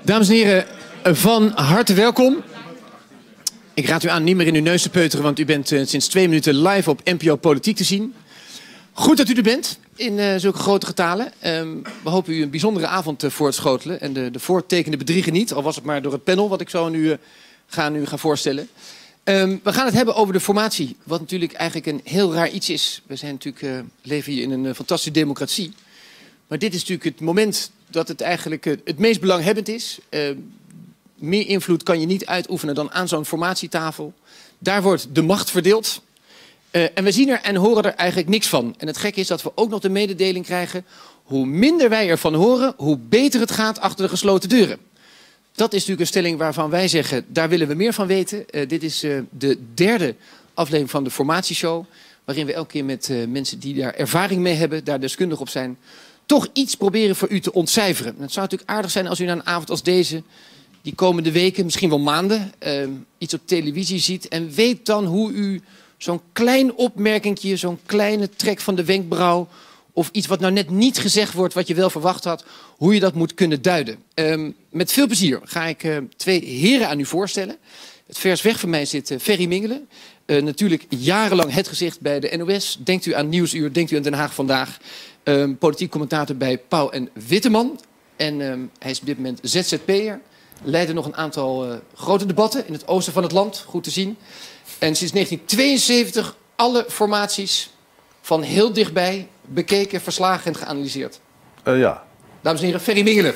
Dames en heren, van harte welkom. Ik raad u aan niet meer in uw neus te peuteren, want u bent sinds 2 minuten live op NPO Politiek te zien. Goed dat u er bent, in zulke grote getalen. We hopen u een bijzondere avond voor te schotelen. En de voortekenen bedriegen niet, al was het maar door het panel wat ik zo nu ga voorstellen. We gaan het hebben over de formatie, wat natuurlijk eigenlijk een heel raar iets is. We zijn natuurlijk, leven hier in een fantastische democratie. Maar dit is natuurlijk het moment dat het eigenlijk het meest belanghebbend is. Meer invloed kan je niet uitoefenen dan aan zo'n formatietafel. Daar wordt de macht verdeeld. En we zien er en horen er eigenlijk niks van. En het gekke is dat we ook nog de mededeling krijgen: hoe minder wij ervan horen, hoe beter het gaat achter de gesloten deuren. Dat is natuurlijk een stelling waarvan wij zeggen, daar willen we meer van weten. Dit is de 3e aflevering van de formatieshow, waarin we elke keer met mensen die daar ervaring mee hebben, daar deskundig op zijn, toch iets proberen voor u te ontcijferen. Het zou natuurlijk aardig zijn als u na een avond als deze, die komende weken, misschien wel maanden, iets op televisie ziet en weet dan hoe u zo'n klein opmerkingje, zo'n kleine trek van de wenkbrauw, of iets wat nou net niet gezegd wordt wat je wel verwacht had, hoe je dat moet kunnen duiden. Met veel plezier ga ik 2 heren aan u voorstellen. Het vers weg van mij zit Ferry Mingelen. Natuurlijk jarenlang het gezicht bij de NOS. Denkt u aan Nieuwsuur, denkt u aan Den Haag Vandaag. Politiek commentator bij Pauw en Witteman. En hij is op dit moment ZZP'er. Leidde nog een aantal grote debatten in het oosten van het land. Goed te zien. En sinds 1972 alle formaties van heel dichtbij bekeken, verslagen en geanalyseerd. Ja. Dames en heren, Ferry Mingelen.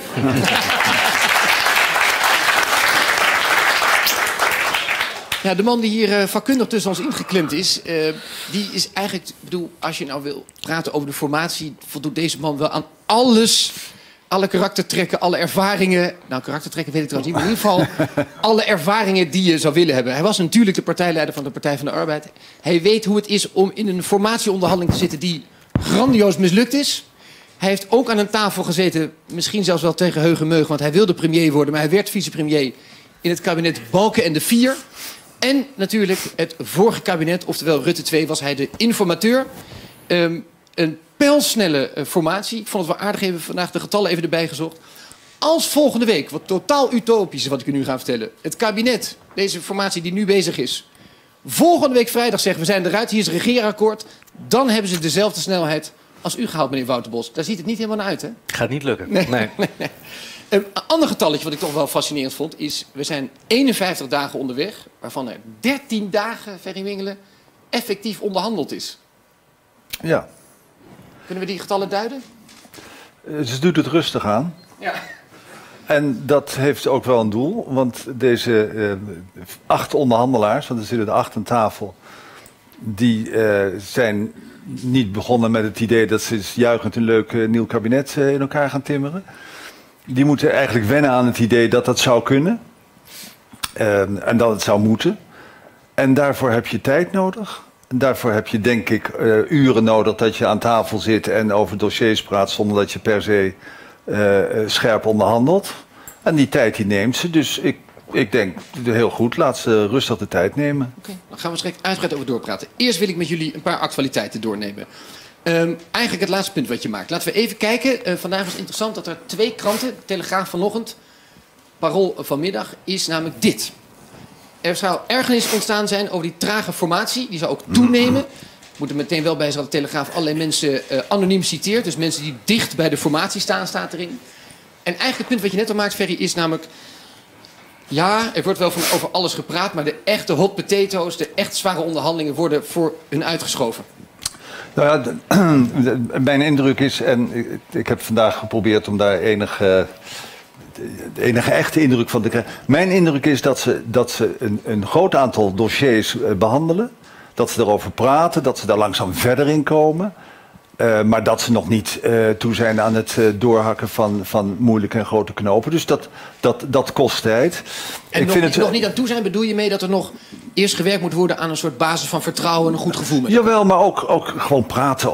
Ja, de man die hier vakkundig tussen ons ingeklemd is, die is eigenlijk, ik bedoel, als je nou wil praten over de formatie, voldoet deze man wel aan alles. Alle karaktertrekken, alle ervaringen. Nou, karaktertrekken weet ik trouwens niet, maar in ieder geval alle ervaringen die je zou willen hebben. Hij was natuurlijk de partijleider van de Partij van de Arbeid. Hij weet hoe het is om in een formatieonderhandeling te zitten die grandioos mislukt is. Hij heeft ook aan een tafel gezeten, misschien zelfs wel tegen heug en meug, want hij wilde premier worden, maar hij werd vicepremier in het kabinet Balken en de Vier. En natuurlijk het vorige kabinet, oftewel Rutte 2, was hij de informateur. Een pijlsnelle formatie. Ik vond het wel aardig, even vandaag de getallen even erbij gezocht. Als volgende week, wat totaal utopisch is wat ik u nu ga vertellen, het kabinet, deze formatie die nu bezig is, volgende week vrijdag zeggen we zijn eruit, hier is een regeerakkoord, dan hebben ze dezelfde snelheid als u gehaald, meneer Wouter-Bos. Daar ziet het niet helemaal naar uit, hè? Gaat niet lukken. Nee. Een ander getalletje wat ik toch wel fascinerend vond is, we zijn 51 dagen onderweg, waarvan er 13 dagen, Ferry Mingelen, effectief onderhandeld is. Ja. Kunnen we die getallen duiden? Ze doet het rustig aan. Ja. En dat heeft ook wel een doel, want deze 8 onderhandelaars, want er zitten er 8 aan tafel, die zijn niet begonnen met het idee dat ze juichend een leuk nieuw kabinet in elkaar gaan timmeren. Die moeten eigenlijk wennen aan het idee dat dat zou kunnen. En dat het zou moeten. En daarvoor heb je tijd nodig. En daarvoor heb je denk ik uren nodig dat je aan tafel zit en over dossiers praat zonder dat je per se scherp onderhandelt. En die tijd die neemt ze. Dus ik denk heel goed, laat ze rustig de tijd nemen. Oké, dan gaan we straks uitgebreid over doorpraten. Eerst wil ik met jullie een paar actualiteiten doornemen. Eigenlijk het laatste punt wat je maakt. Laten we even kijken. Vandaag was het interessant dat er 2 kranten, Telegraaf vanochtend, Parool vanmiddag, is namelijk dit. Er zou ergernis ontstaan zijn over die trage formatie. Die zou ook toenemen. Moet er meteen wel bij zijn dat de Telegraaf allerlei mensen anoniem citeert. Dus mensen die dicht bij de formatie staan, staat erin. En eigenlijk het punt wat je net al maakt, Ferry, is namelijk, ja, er wordt wel van over alles gepraat, maar de echte hot potatoes, de echt zware onderhandelingen worden voor hun uitgeschoven. Nou ja, mijn indruk is, en ik heb vandaag geprobeerd om daar enige echte indruk van te krijgen. Mijn indruk is dat ze een groot aantal dossiers behandelen. Dat ze erover praten, dat ze daar langzaam verder in komen. Maar dat ze nog niet toe zijn aan het doorhakken van moeilijke en grote knopen. Dus dat kost tijd. En nog niet aan toe zijn, bedoel je mee dat er nog eerst gewerkt moet worden aan een soort basis van vertrouwen en een goed gevoel met Jawel, maar ook gewoon praten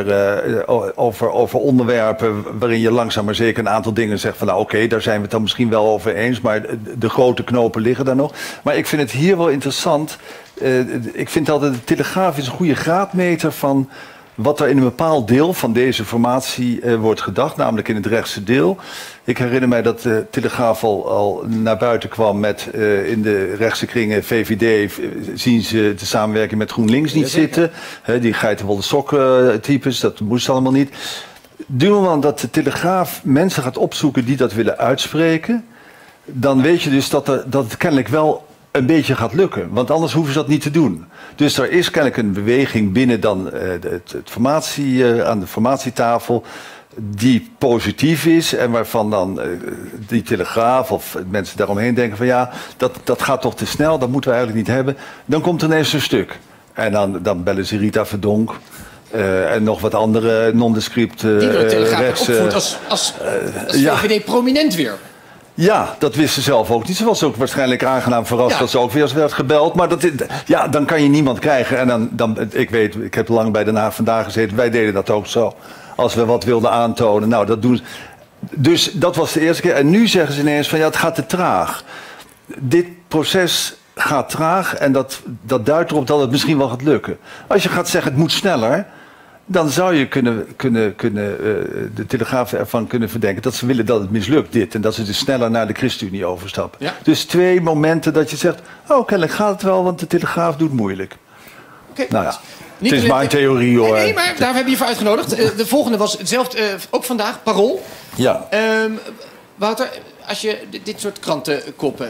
over onderwerpen waarin je langzaam maar zeker een aantal dingen zegt van nou oké, daar zijn we het dan misschien wel over eens, maar de grote knopen liggen daar nog. Maar ik vind het hier wel interessant. Ik vind altijd de Telegraaf is een goede graadmeter van wat er in een bepaald deel van deze formatie wordt gedacht, namelijk in het rechtse deel. Ik herinner mij dat de Telegraaf al naar buiten kwam met in de rechtse kringen VVD zien ze de samenwerking met GroenLinks niet zitten. Die geitenwolle sokken types, dat moest allemaal niet. Du moment dat de Telegraaf mensen gaat opzoeken die dat willen uitspreken, dan weet je dus dat het kennelijk wel een beetje gaat lukken. Want anders hoeven ze dat niet te doen. Dus er is kennelijk een beweging binnen dan aan de formatietafel die positief is en waarvan dan die Telegraaf of mensen daaromheen denken van ja, dat gaat toch te snel, dat moeten we eigenlijk niet hebben. Dan komt er ineens een stuk. En dan bellen ze Rita Verdonk en nog wat andere nondescript die door de Telegraaf opvoedt als VVD prominent weer. Ja, dat wist ze zelf ook niet. Ze was ook waarschijnlijk aangenaam verrast dat ze ook weer eens werd gebeld. Maar dan kan je niemand krijgen. En ik heb lang bij Den Haag Vandaag gezeten. Wij deden dat ook zo. Als we wat wilden aantonen. Nou, dat doen ze. Dus dat was de eerste keer. En nu zeggen ze ineens van ja, het gaat te traag. Dit proces gaat traag. En dat duidt erop dat het misschien wel gaat lukken. Als je gaat zeggen het moet sneller, dan zou je de Telegraaf ervan kunnen verdenken dat ze willen dat het mislukt, dit. En dat ze dus sneller naar de ChristenUnie overstappen. Ja. Dus 2 momenten dat je zegt, oh, kennelijk gaat het wel, want de Telegraaf doet moeilijk. Okay. Nou ja, het is maar een theorie, hoor. Nee, maar daar heb je voor uitgenodigd. De volgende was hetzelfde, ook vandaag, Parool. Ja. Wouter, als je dit soort krantenkoppen...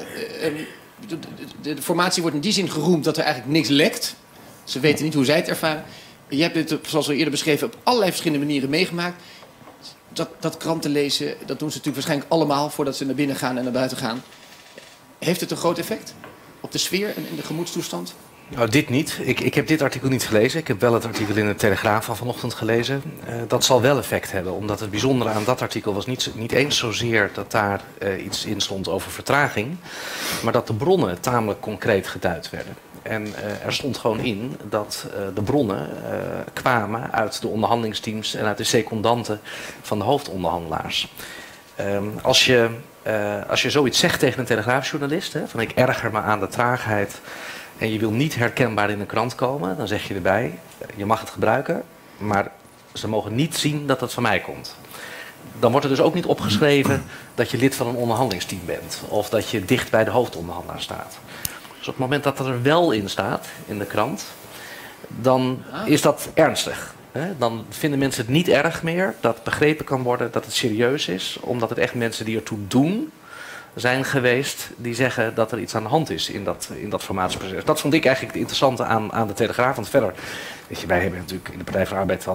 de formatie wordt in die zin geroemd dat er eigenlijk niks lekt. Ze weten niet hoe zij het ervaren. Je hebt dit, zoals we eerder beschreven, op allerlei verschillende manieren meegemaakt. Dat kranten lezen, dat doen ze natuurlijk waarschijnlijk allemaal voordat ze naar binnen gaan en naar buiten gaan. Heeft het een groot effect op de sfeer en de gemoedstoestand? Nou, dit niet. Ik heb dit artikel niet gelezen. Ik heb wel het artikel in de Telegraaf van vanochtend gelezen. Dat zal wel effect hebben, omdat het bijzondere aan dat artikel was niet eens zozeer dat daar iets in stond over vertraging, maar dat de bronnen tamelijk concreet geduid werden. En er stond gewoon in dat de bronnen kwamen uit de onderhandelingsteams en uit de secondanten van de hoofdonderhandelaars. Als je zoiets zegt tegen een Telegraafjournalist, van ik erger me aan de traagheid en je wil niet herkenbaar in de krant komen, dan zeg je erbij, je mag het gebruiken, maar ze mogen niet zien dat het van mij komt. Dan wordt er dus ook niet opgeschreven dat je lid van een onderhandelingsteam bent of dat je dicht bij de hoofdonderhandelaar staat. Dus op het moment dat er wel in staat, in de krant, dan is dat ernstig. Dan vinden mensen het niet erg meer dat begrepen kan worden dat het serieus is, omdat het echt mensen die ertoe doen zijn geweest die zeggen dat er iets aan de hand is in dat formatieproces. Dat vond ik eigenlijk het interessante aan de Telegraaf. Want verder, weet je, wij hebben natuurlijk in de Partij van de Arbeid,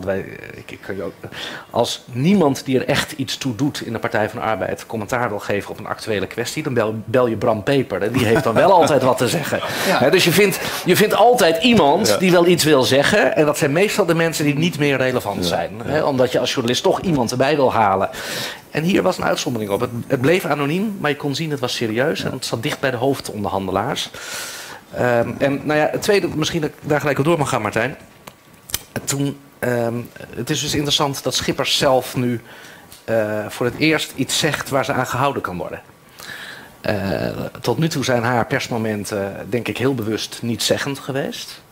als niemand die er echt iets toe doet in de Partij van de Arbeid commentaar wil geven op een actuele kwestie, dan bel je Bram Peper. En die heeft dan wel altijd wat te zeggen. Ja. Dus je vindt altijd iemand die wel iets wil zeggen. En dat zijn meestal de mensen die niet meer relevant zijn. Ja. Omdat je als journalist toch iemand erbij wil halen. En hier was een uitzondering op. Het bleef anoniem, maar je kon zien het was serieus. En het zat dicht bij de hoofdonderhandelaars. En nou ja, het tweede, misschien dat ik daar gelijk op door mag gaan, Martijn. Het is dus interessant dat Schippers zelf nu voor het eerst iets zegt waar ze aan gehouden kan worden. Tot nu toe zijn haar persmomenten, denk ik, heel bewust niet zeggend geweest.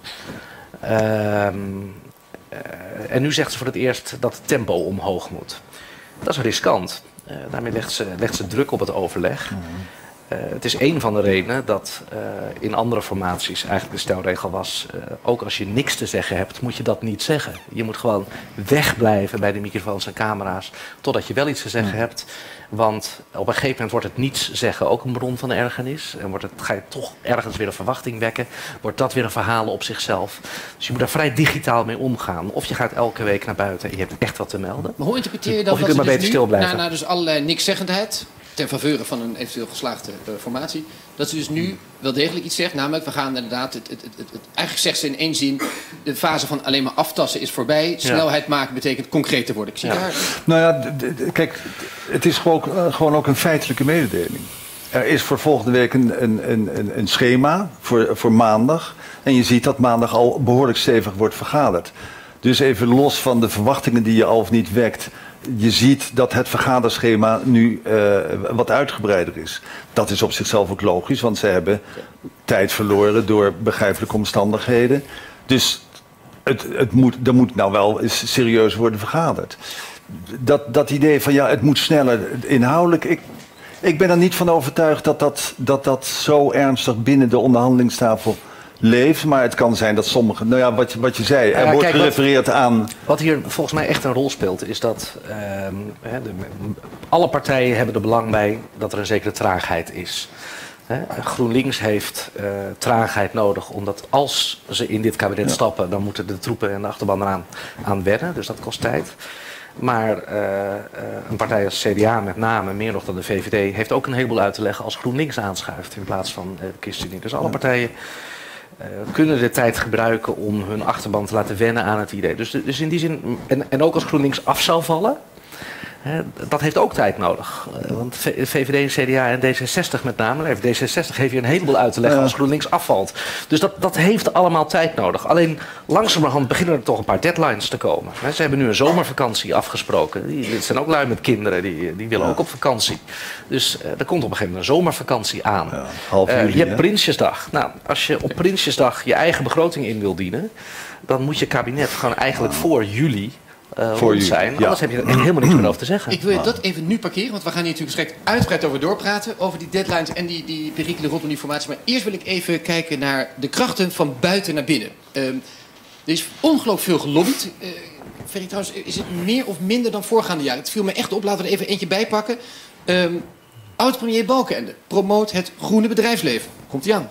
En nu zegt ze voor het eerst dat het tempo omhoog moet. Dat is riskant. Daarmee legt ze druk op het overleg. Het is een van de redenen dat in andere formaties eigenlijk de stelregel was, ook als je niks te zeggen hebt, moet je dat niet zeggen. Je moet gewoon wegblijven bij de microfoons en camera's totdat je wel iets te zeggen hebt. Want op een gegeven moment wordt het niets zeggen ook een bron van ergernis. En ga je toch ergens weer een verwachting wekken. Wordt dat weer een verhaal op zichzelf. Dus je moet daar vrij digitaal mee omgaan. Of je gaat elke week naar buiten en je hebt echt wat te melden. Maar hoe interpreteer je dan of je kunt maar beter stil blijven. Na dus allerlei nikszeggendheid, ten faveur van een eventueel geslaagde formatie, dat ze dus nu wel degelijk iets zegt. Namelijk, we gaan inderdaad, eigenlijk zegt ze in één zin, de fase van alleen maar aftassen is voorbij. Snelheid maken betekent concreet te worden. Ik zie daar... Nou ja, kijk, het is gewoon ook een feitelijke mededeling. Er is voor volgende week een schema voor maandag. En je ziet dat maandag al behoorlijk stevig wordt vergaderd. Dus even los van de verwachtingen die je al of niet wekt, je ziet dat het vergaderschema nu wat uitgebreider is. Dat is op zichzelf ook logisch, want ze hebben tijd verloren door begrijpelijke omstandigheden. Dus er moet nou wel eens serieus worden vergaderd. Dat idee van het moet sneller inhoudelijk. Ik ben er niet van overtuigd dat zo ernstig binnen de onderhandelingstafel leeft. Maar het kan zijn dat sommigen... wat je zei, er wordt gerefereerd aan... Wat hier volgens mij echt een rol speelt, is dat alle partijen hebben er belang bij dat er een zekere traagheid is. GroenLinks heeft traagheid nodig, omdat als ze in dit kabinet stappen, dan moeten de troepen en de achterban eraan aan wennen. Dus dat kost tijd. Maar een partij als CDA met name, meer nog dan de VVD, heeft ook een heleboel uit te leggen als GroenLinks aanschuift in plaats van de ChristenUnie. Dus alle partijen kunnen de tijd gebruiken om hun achterban te laten wennen aan het idee. Dus in die zin, en ook als GroenLinks af zou vallen, dat heeft ook tijd nodig. Want VVD, CDA en D66 met name, D66 heeft hier een heleboel uit te leggen als GroenLinks afvalt. Dus dat heeft allemaal tijd nodig. Alleen langzamerhand beginnen er toch een paar deadlines te komen. Ze hebben nu een zomervakantie afgesproken. Het zijn ook lui met kinderen, die willen ook op vakantie. Dus er komt op een gegeven moment een zomervakantie aan. Ja, half juli, je hebt Prinsjesdag. Nou, als je op Prinsjesdag je eigen begroting in wil dienen, dan moet je kabinet gewoon eigenlijk voor juli voor zijn. Anders heb je er echt helemaal niks meer over te zeggen. Ik wil je dat even nu parkeren, want we gaan hier natuurlijk straks uitgebreid over doorpraten. Over die deadlines en die perikelen rondom die formatie. Maar eerst wil ik even kijken naar de krachten van buiten naar binnen. Er is ongelooflijk veel gelobbyd. Ferry, trouwens, is het meer of minder dan voorgaande jaren? Het viel me echt op. Laten we er even eentje bij pakken. Oud-premier Balkenende promoot het groene bedrijfsleven. Komt-ie aan.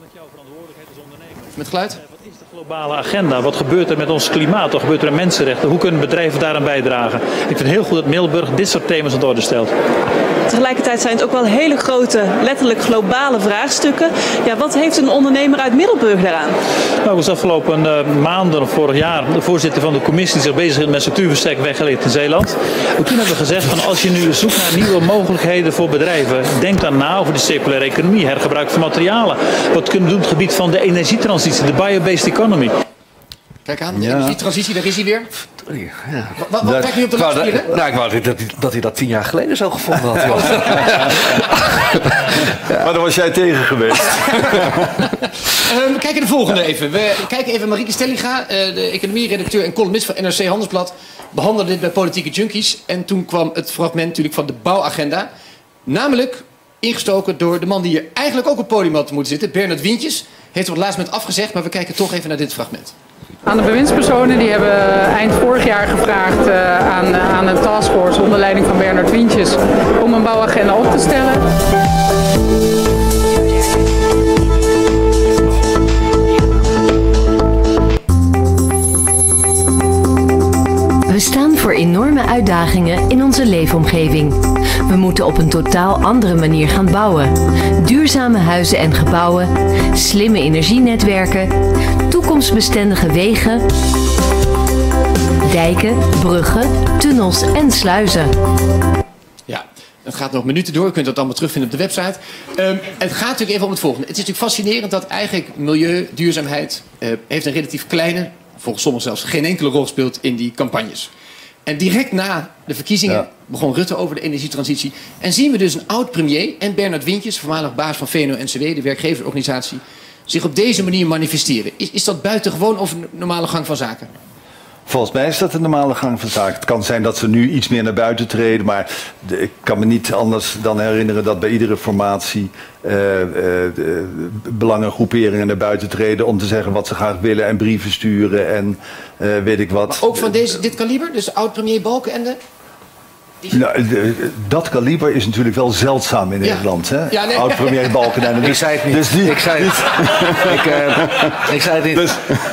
Met geluid? Globale agenda. Wat gebeurt er met ons klimaat? Wat gebeurt er met mensenrechten? Hoe kunnen bedrijven daaraan bijdragen? Ik vind het heel goed dat Middelburg dit soort thema's aan de orde stelt. Tegelijkertijd zijn het ook wel hele grote, letterlijk globale vraagstukken. Ja, wat heeft een ondernemer uit Middelburg daaraan? Nou, ik was afgelopen maanden of vorig jaar de voorzitter van de commissie die zich bezighield met structuurversterking weggelegd in Zeeland. En toen hebben we gezegd van als je nu zoekt naar nieuwe mogelijkheden voor bedrijven, denk dan na over de circulaire economie, hergebruik van materialen. Wat kunnen we doen op het gebied van de energietransitie, de bio-based economy. Kijk aan, de energietransitie, daar is hij weer. Ja. Wat kijk je op de laatste? Nou, ik wou dat hij dat 10 jaar geleden zo gevonden had. Maar daar was jij tegen geweest. We kijken de volgende even. We kijken even Marieke Stellinga, de economieredacteur en columnist van NRC Handelsblad, behandelde dit bij Politieke Junkies. En toen kwam het fragment natuurlijk van de bouwagenda. Namelijk ingestoken door de man die hier eigenlijk ook op het podium had moeten zitten, Bernard Wientjes. Heeft er op het laatst moment afgezegd, maar we kijken toch even naar dit fragment. Aan de bewindspersonen, die hebben eind vorig jaar gevraagd aan een taskforce onder leiding van Bernard Wientjes om een bouwagenda op te stellen. We staan voor enorme uitdagingen in onze leefomgeving. We moeten op een totaal andere manier gaan bouwen. Duurzame huizen en gebouwen, slimme energienetwerken, toekomstbestendige wegen, dijken, bruggen, tunnels en sluizen. Ja, het gaat nog minuten door. U kunt dat allemaal terugvinden op de website. Het gaat natuurlijk even om het volgende. Het is natuurlijk fascinerend dat eigenlijk milieu, duurzaamheid heeft een relatief kleine, volgens sommigen zelfs geen enkele rol gespeeld in die campagnes. En direct na de verkiezingen begon Rutte over de energietransitie. En zien we dus een oud-premier en Bernard Wientjes, voormalig baas van VNO-NCW, de werkgeversorganisatie, zich op deze manier manifesteren. Is dat buitengewoon of een normale gang van zaken? Volgens mij is dat een normale gang van zaken. Het kan zijn dat ze nu iets meer naar buiten treden, maar ik kan me niet anders dan herinneren dat bij iedere formatie belangengroeperingen naar buiten treden om te zeggen wat ze graag willen en brieven sturen en weet ik wat. Maar ook van dit kaliber, dus oud-premier Balkenende? Nou, dat kaliber is natuurlijk wel zeldzaam in Nederland. Hè? Ja, nee. Oud-premier Balkenende. Ik zei het niet. Dus die, ik zei het niet. Dus,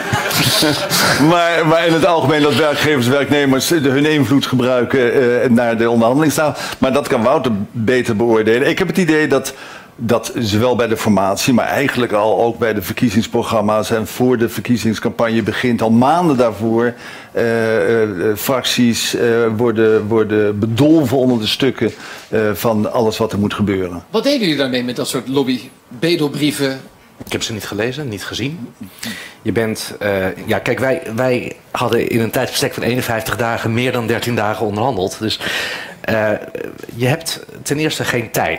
maar in het algemeen dat werkgevers en werknemers hun invloed gebruiken naar de onderhandelingstafel. Maar dat kan Wouter beter beoordelen. Ik heb het idee dat zowel bij de formatie, maar eigenlijk al ook bij de verkiezingsprogramma's en voor de verkiezingscampagne begint, al maanden daarvoor, fracties worden bedolven onder de stukken van alles wat er moet gebeuren. Wat deden jullie daarmee met dat soort lobby-bedelbrieven? Ik heb ze niet gelezen, niet gezien. Je bent, kijk, wij hadden in een tijdsbestek van 51 dagen meer dan 13 dagen onderhandeld. Dus je hebt ten eerste geen tijd.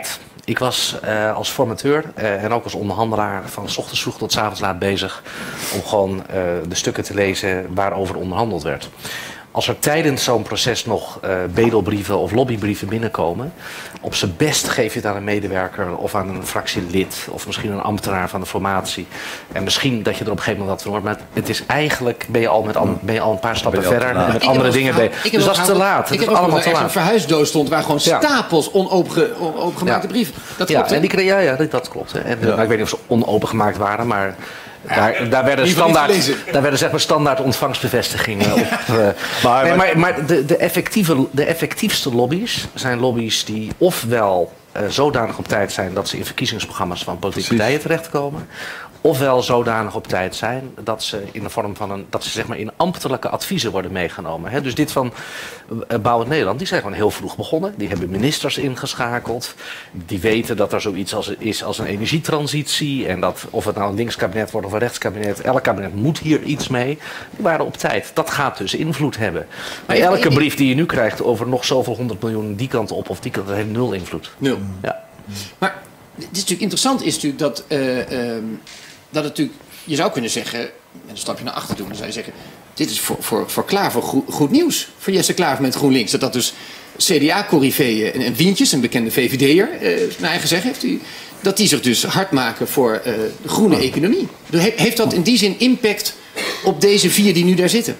Ik was als formateur en ook als onderhandelaar van 's ochtends vroeg tot 's avonds laat bezig om gewoon de stukken te lezen waarover onderhandeld werd. Als er tijdens zo'n proces nog bedelbrieven of lobbybrieven binnenkomen, op zijn best geef je het aan een medewerker of aan een fractielid of misschien een ambtenaar van de formatie. En misschien dat je er op een gegeven moment wat van hoort, maar het is eigenlijk, ben je al een paar stappen verder en met andere dingen bezig. Dus dat is te laat. Het is allemaal te laat. Er een verhuisdoos stond waar gewoon stapels onopengemaakte brieven. Dat klopt, en dat klopt. En, nou, ik weet niet of ze onopengemaakt waren, maar daar werden zeg maar standaard ontvangstbevestigingen op. Maar de effectiefste lobby's zijn lobby's die ofwel zodanig op tijd zijn dat ze in verkiezingsprogramma's van politieke partijen terechtkomen, ofwel zodanig op tijd zijn dat ze in de vorm van dat ze zeg maar in ambtelijke adviezen worden meegenomen. Hè? Dus dit van Bouw het Nederland, die zijn gewoon heel vroeg begonnen. Die hebben ministers ingeschakeld. Die weten dat er zoiets is als een energietransitie. En dat of het nou een linkskabinet wordt of een rechtskabinet, elk kabinet moet hier iets mee. Die waren op tijd. Dat gaat dus invloed hebben. Maar elke brief die je nu krijgt over nog zoveel 100 miljoen die kant op of die kant, dat heeft 0 invloed. 0. Ja. Maar het is natuurlijk interessant is natuurlijk dat het natuurlijk, je zou kunnen zeggen, en een stapje naar achter doen, dan zou je zeggen, dit is voor Klaver goed nieuws. Voor Jesse Klaver met GroenLinks. Dat dus CDA-corriveeën en Wientjes, een bekende VVD'er, naar eigen zeggen heeft hij, dat die zich dus hard maken voor de groene economie. Heeft dat in die zin impact op deze 4 die nu daar zitten?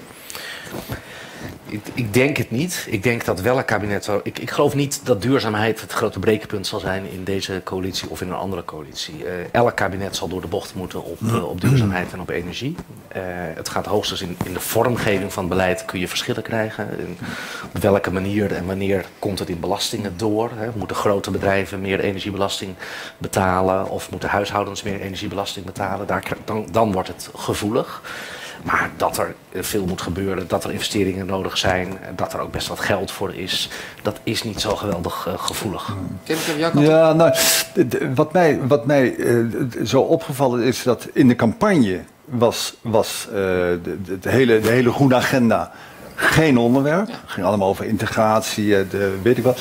Ik denk het niet. Ik denk dat wel een kabinet... Ik geloof niet dat duurzaamheid het grote breekpunt zal zijn in deze coalitie of in een andere coalitie. Elk kabinet zal door de bocht moeten op duurzaamheid en op energie. Het gaat hoogstens in de vormgeving van beleid kun je verschillen krijgen. Op welke manier en wanneer komt het in belastingen door? Moeten grote bedrijven meer energiebelasting betalen of moeten huishoudens meer energiebelasting betalen? Dan wordt het gevoelig. Maar dat er veel moet gebeuren, dat er investeringen nodig zijn, dat er ook best wat geld voor is, dat is niet zo geweldig gevoelig. Ja, nou, wat mij zo opgevallen is dat in de campagne was de hele groene agenda geen onderwerp. Het ging allemaal over integratie, weet ik wat.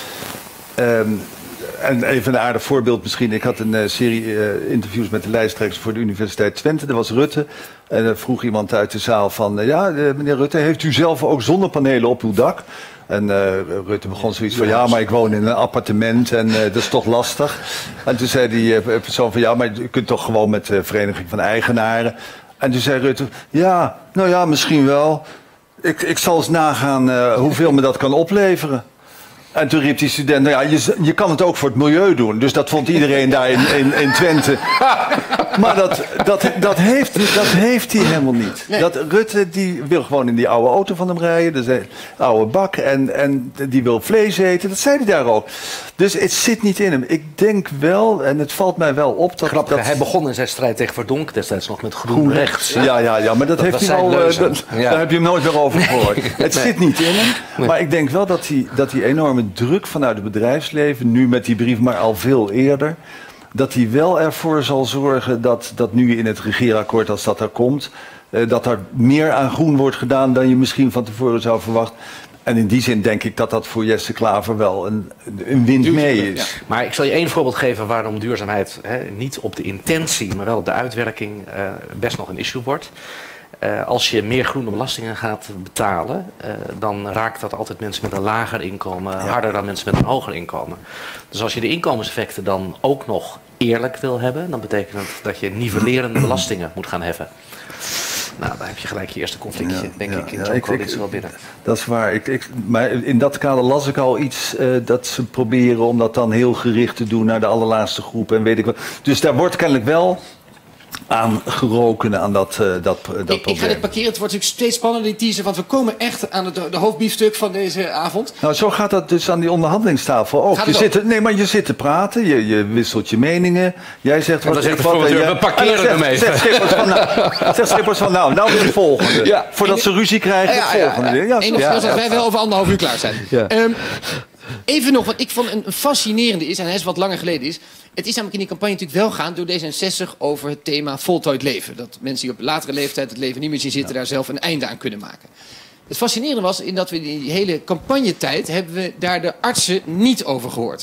En even een aardig voorbeeld misschien. Ik had een serie interviews met de lijsttrekkers voor de Universiteit Twente. Er was Rutte. En er vroeg iemand uit de zaal van... meneer Rutte, heeft u zelf ook zonnepanelen op uw dak? En Rutte begon zoiets van... ja, maar ik woon in een appartement en dat is toch lastig. En toen zei die persoon van... ja, maar u kunt toch gewoon met de Vereniging van Eigenaren. En toen zei Rutte... ja, nou ja, misschien wel. Ik zal eens nagaan hoeveel me dat kan opleveren. En toen riep die student, nou ja, je kan het ook voor het milieu doen. Dus dat vond iedereen daar in Twente. Maar dat heeft hij helemaal niet. Nee. Dat Rutte, die wil gewoon in die oude auto van hem rijden. Dat is een oude bak. En die wil vlees eten. Dat zei hij daar ook. Dus het zit niet in hem. Ik denk wel, en het valt mij wel op... Grappig, hij begon in zijn strijd tegen Verdonk destijds nog met groen rechts. Ja, maar dat heeft hij al... Daar heb je hem nooit meer over gehoord. Het zit niet in hem. Nee. Maar ik denk wel dat hij enorme druk vanuit het bedrijfsleven, nu met die brief, maar al veel eerder, dat hij wel ervoor zal zorgen dat nu in het regeerakkoord, als dat er komt, dat er meer aan groen wordt gedaan dan je misschien van tevoren zou verwachten. En in die zin denk ik dat dat voor Jesse Klaver wel een wind mee is. Ja. Maar ik zal je één voorbeeld geven waarom duurzaamheid niet op de intentie, maar wel op de uitwerking best nog een issue wordt. Als je meer groene belastingen gaat betalen, dan raakt dat altijd mensen met een lager inkomen harder dan mensen met een hoger inkomen. Dus als je de inkomenseffecten dan ook nog eerlijk wil hebben, dan betekent het dat je nivellerende belastingen moet gaan heffen. Nou, dan heb je gelijk je eerste conflictje, denk ik, in zo'n coalitie wel binnen. Dat is waar. Maar in dat kader las ik al iets dat ze proberen om dat dan heel gericht te doen naar de allerlaatste groep en weet ik wat. Dus daar wordt kennelijk wel aan geroken aan dat probleem. Ik ga dit parkeren. Het wordt natuurlijk steeds spannender, die teaser. Want we komen echt aan de hoofdbiefstuk van deze avond. Nou, zo gaat dat dus aan die onderhandelingstafel ook. Je zit te praten, je wisselt je meningen. Jij zegt wat. We parkeren ermee. Zegt Schippers van nou weer de volgende. Ja. Voordat ze ruzie krijgen, de volgende. Dat wij wel over 1,5 uur klaar zijn. Ja. Even nog, wat ik vond een fascinerende is, en hij is wat langer geleden is. Het is namelijk in die campagne natuurlijk wel gaan door D66 over het thema voltooid leven. Dat mensen die op latere leeftijd het leven niet meer zien zitten, daar zelf een einde aan kunnen maken. Het fascinerende was in dat we in die hele campagnetijd hebben we daar de artsen niet over gehoord.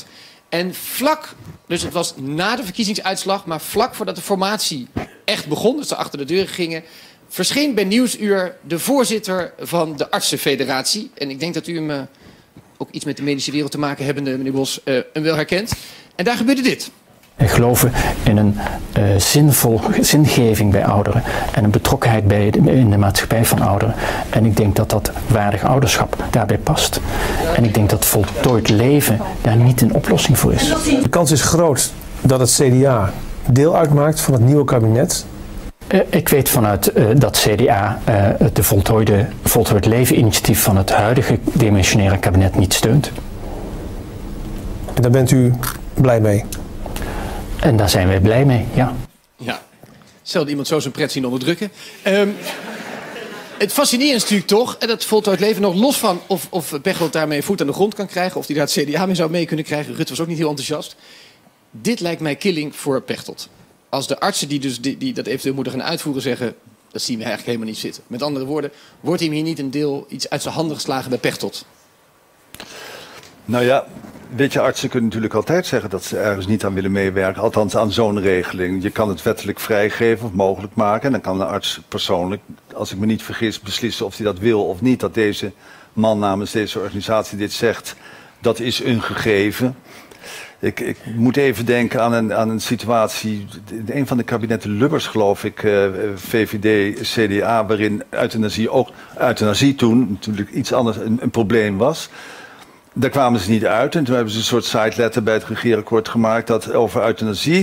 En dus het was na de verkiezingsuitslag, maar vlak voordat de formatie echt begon, dus ze achter de deuren gingen, verscheen bij Nieuwsuur de voorzitter van de Artsenfederatie. En ik denk dat u hem, ook iets met de medische wereld te maken hebbende, meneer Bos, hem wel herkent. En daar gebeurde dit. Wij geloven in een zingeving bij ouderen en een betrokkenheid in de maatschappij van ouderen. En ik denk dat dat waardig ouderschap daarbij past. En ik denk dat voltooid leven daar niet een oplossing voor is. De kans is groot dat het CDA deel uitmaakt van het nieuwe kabinet. Ik weet vanuit dat CDA de voltooid leven initiatief van het huidige demissionaire kabinet niet steunt. En daar bent u blij mee? En daar zijn wij blij mee, ja. Ja, zelden iemand zo zijn pret zien onderdrukken. Het fascinerende is natuurlijk toch, en dat voltooid leven nog los van of Pechtold daarmee voet aan de grond kan krijgen, of hij daar het CDA mee zou mee kunnen krijgen. Rutte was ook niet heel enthousiast. Dit lijkt mij killing voor Pechtold. Als de artsen die dat eventueel moeten gaan uitvoeren zeggen, dat zien we eigenlijk helemaal niet zitten. Met andere woorden, wordt hem hier niet een deel iets uit zijn handen geslagen bij Pechtold? Nou ja, weet je, artsen kunnen natuurlijk altijd zeggen dat ze ergens niet aan willen meewerken. Althans aan zo'n regeling. Je kan het wettelijk vrijgeven of mogelijk maken. En dan kan de arts persoonlijk, als ik me niet vergis, beslissen of hij dat wil of niet. Dat deze man namens deze organisatie dit zegt, dat is een gegeven. Ik moet even denken aan een situatie, in een van de kabinetten Lubbers geloof ik, VVD, CDA, waarin euthanasie toen natuurlijk iets anders een probleem was. Daar kwamen ze niet uit en toen hebben ze een soort sideletter bij het regeerakkoord gemaakt dat over euthanasie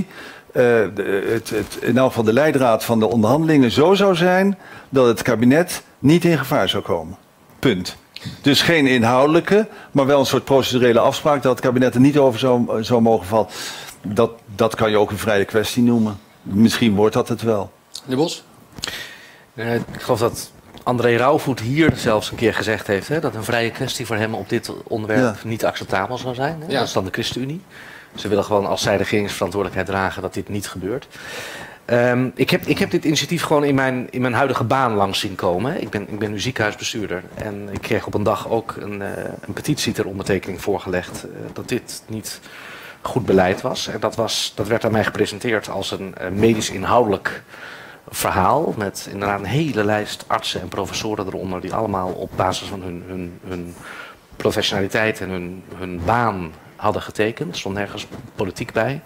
in elk geval de leidraad van de onderhandelingen zo zou zijn dat het kabinet niet in gevaar zou komen. Punt. Dus geen inhoudelijke, maar wel een soort procedurele afspraak dat het kabinet er niet over zou mogen vallen. Dat kan je ook een vrije kwestie noemen. Misschien wordt dat het wel. Meneer Bos? Ik geloof dat André Rauwvoet hier zelfs een keer gezegd heeft, hè, dat een vrije kwestie voor hem op dit onderwerp niet acceptabel zou zijn. Hè? Ja. Dat is dan de ChristenUnie. Ze willen gewoon als zij regeringsverantwoordelijkheid dragen dat dit niet gebeurt. Ik heb dit initiatief gewoon in mijn huidige baan langs zien komen. Ik ben nu ziekenhuisbestuurder en ik kreeg op een dag ook een petitie ter ondertekening voorgelegd dat dit niet goed beleid was. En dat werd aan mij gepresenteerd als een medisch inhoudelijk verhaal met inderdaad een hele lijst artsen en professoren eronder die allemaal op basis van hun professionaliteit en hun baan hadden getekend. Er stond nergens politiek bij.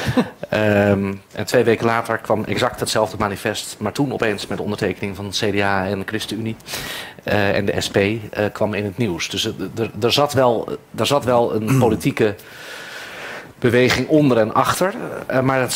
En 2 weken later kwam exact hetzelfde manifest, maar toen opeens met ondertekening van het CDA en de ChristenUnie en de SP kwam in het nieuws. Dus er zat wel een politieke beweging onder en achter. Maar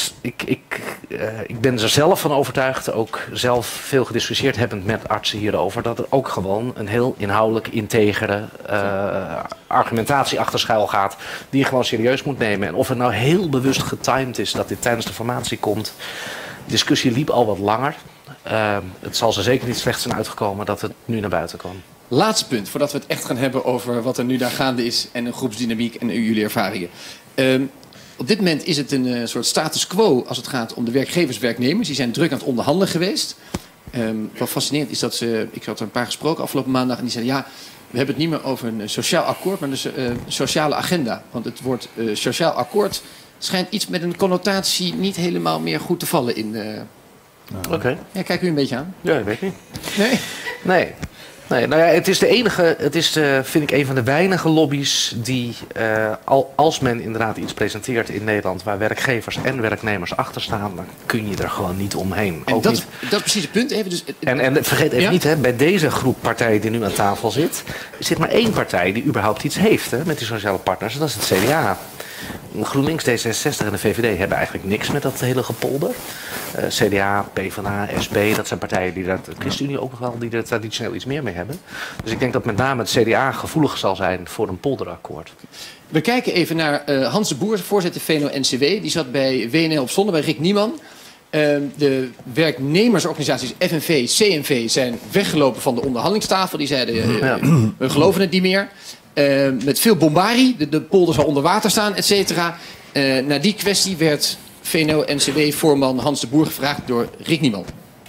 ik ben er zelf van overtuigd, ook zelf veel gediscussieerd hebbend met artsen hierover, dat er ook gewoon een heel inhoudelijk integere argumentatie achter schuil gaat, die je gewoon serieus moet nemen. En of het nou heel bewust getimed is dat dit tijdens de formatie komt, de discussie liep al wat langer. Het zal ze zeker niet slecht zijn uitgekomen dat het nu naar buiten kwam. Laatste punt, voordat we het echt gaan hebben over wat er nu daar gaande is en een groepsdynamiek en jullie ervaringen. Op dit moment is het een soort status quo als het gaat om de werkgevers-werknemers. Die zijn druk aan het onderhandelen geweest. Wat fascinerend is dat ik had er een paar gesproken afgelopen maandag en die zeiden ja, we hebben het niet meer over een sociaal akkoord, maar een sociale agenda. Want het woord sociaal akkoord schijnt iets met een connotatie niet helemaal meer goed te vallen in. Oké. Ja, kijk u een beetje aan. Ja, dat weet ik niet. Nee. Nee, nou ja, het is vind ik een van de weinige lobby's die, als men inderdaad iets presenteert in Nederland waar werkgevers en werknemers achter staan, dan kun je er gewoon niet omheen. En dat is precies het punt even. Dus, en vergeet even niet, hè, bij deze groep partijen die nu aan tafel zit maar één partij die überhaupt iets heeft met die sociale partners, en dat is het CDA. GroenLinks, D66 en de VVD hebben eigenlijk niks met dat hele gepolder. CDA, PvdA, SP, dat zijn partijen die de ChristenUnie ook nog wel, die er traditioneel iets meer mee hebben. Dus ik denk dat met name het CDA gevoelig zal zijn voor een polderakkoord. We kijken even naar Hans de Boer, voorzitter VNO-NCW. Die zat bij WNL op zondag bij Rick Nieman. De werknemersorganisaties FNV, CNV zijn weggelopen van de onderhandelingstafel. Die zeiden, we geloven het niet meer. Met veel bombarie, de polder zal onder water staan, et cetera. Naar die kwestie werd VNO-NCW-voorman Hans de Boer gevraagd door Rick Nieman.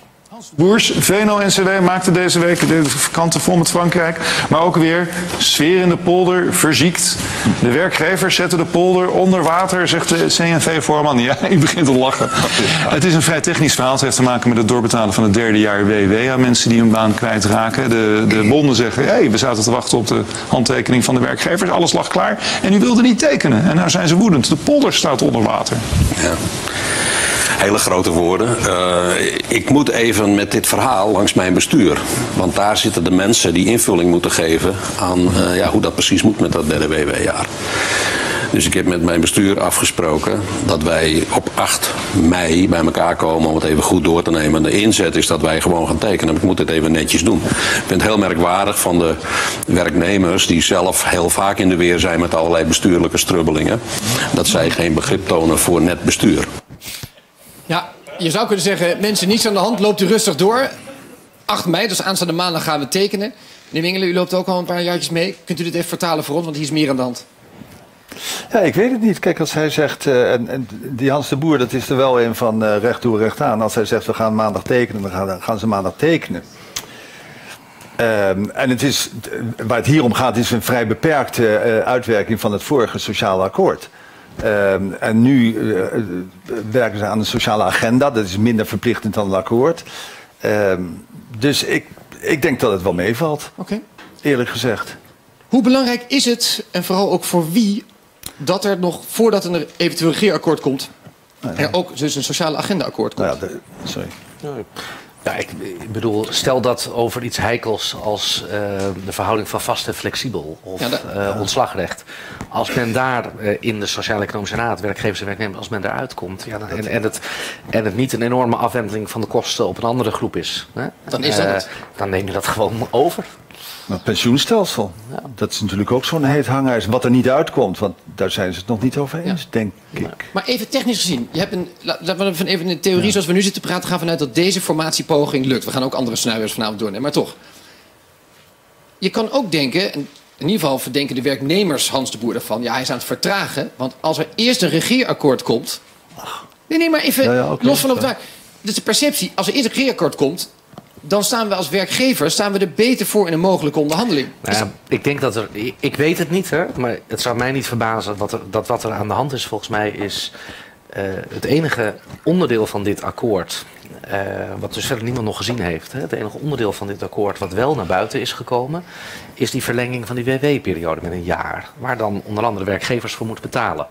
Boers, VNO-NCW maakte deze week de kranten vol met Frankrijk. Maar ook weer sfeer in de polder, verziekt. De werkgevers zetten de polder onder water, zegt de CNV-voorman. Ja, ik begin te lachen. Het is een vrij technisch verhaal. Het heeft te maken met het doorbetalen van het derde jaar WW aan mensen die hun baan kwijtraken. De bonden zeggen, hey, we zaten te wachten op de handtekening van de werkgevers. Alles lag klaar. En u wilde niet tekenen. En nou zijn ze woedend. De polder staat onder water. Ja. Hele grote woorden. Ik moet even met dit verhaal langs mijn bestuur. Want daar zitten de mensen die invulling moeten geven aan hoe dat precies moet met dat derde WW-jaar. Dus ik heb met mijn bestuur afgesproken dat wij op 8 mei bij elkaar komen om het even goed door te nemen. De inzet is dat wij gewoon gaan tekenen. Ik moet dit even netjes doen. Ik vind het heel merkwaardig van de werknemers die zelf heel vaak in de weer zijn met allerlei bestuurlijke strubbelingen. Dat zij geen begrip tonen voor net bestuur. Ja, je zou kunnen zeggen, mensen, niets aan de hand, loopt u rustig door. 8 mei, dus aanstaande maandag gaan we tekenen. Meneer Wingelen, u loopt ook al een paar jaartjes mee. Kunt u dit even vertalen voor ons, want hier is meer aan de hand. Ja, ik weet het niet. Kijk, als hij zegt, en die Hans de Boer, dat is er wel een van recht toe, recht aan. Als hij zegt, we gaan maandag tekenen, dan gaan ze maandag tekenen. En het is, waar het hier om gaat, is een vrij beperkte uitwerking van het vorige sociale akkoord. En nu werken ze aan een sociale agenda. Dat is minder verplichtend dan het akkoord. Dus ik denk dat het wel meevalt. Okay. Eerlijk gezegd. Hoe belangrijk is het, en vooral ook voor wie, dat er nog voordat er eventueel een regeerakkoord komt, er ook dus een sociale agenda-akkoord komt? Sorry. Ja, ik bedoel, stel dat over iets heikels als de verhouding van vast en flexibel of ontslagrecht. Als men daar in de Sociaal-Economische Raad, werkgevers en werknemers, als men daaruit komt en het niet een enorme afwenteling van de kosten op een andere groep is, hè, dan is dat het. Dan neem je dat gewoon over. Maar het pensioenstelsel, dat is natuurlijk ook zo'n heet hangijzer. Wat er niet uitkomt, want daar zijn ze het nog niet over eens, denk ik. Maar even technisch gezien, je hebt laten we even in de theorie zoals we nu zitten praten, gaan vanuit dat deze formatiepoging lukt. We gaan ook andere scenario's vanavond doornemen, maar toch. Je kan ook denken, en in ieder geval verdenken de werknemers Hans de Boer ervan, ja, hij is aan het vertragen, want als er eerst een regeerakkoord komt. Nee, maar even los van het waar. Dus de perceptie, als er eerst een regeerakkoord komt, dan staan we als werkgevers er beter voor in een mogelijke onderhandeling. Nou ja, ik denk dat ik weet het niet, hè, maar het zou mij niet verbazen wat er aan de hand is. Volgens mij is het enige onderdeel van dit akkoord, wat dus verder niemand nog gezien heeft, hè, het enige onderdeel van dit akkoord wat wel naar buiten is gekomen, is die verlenging van die WW-periode met een jaar, waar dan onder andere werkgevers voor moeten betalen.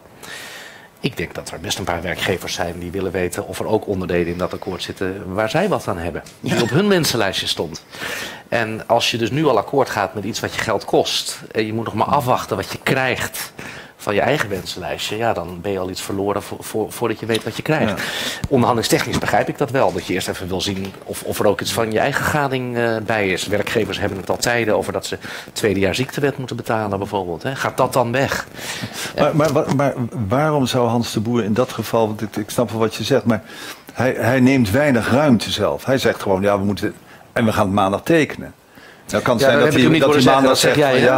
Ik denk dat er best een paar werkgevers zijn die willen weten of er ook onderdelen in dat akkoord zitten waar zij wat aan hebben. Die op hun wensenlijstje stond. En als je dus nu al akkoord gaat met iets wat je geld kost en je moet nog maar afwachten wat je krijgt van je eigen wensenlijstje, ja, dan ben je al iets verloren voordat je weet wat je krijgt. Ja. Onderhandelingstechnisch begrijp ik dat wel. Dat je eerst even wil zien of er ook iets van je eigen gading bij is. Werkgevers hebben het al tijden over dat ze tweede jaar ziektewet moeten betalen bijvoorbeeld. Hè. Gaat dat dan weg? Maar waarom zou Hans de Boer in dat geval, want ik snap wel wat je zegt, maar hij neemt weinig ruimte zelf. Hij zegt gewoon, ja, we gaan het maandag tekenen. Nou kan het zijn dat hij maandag zegt,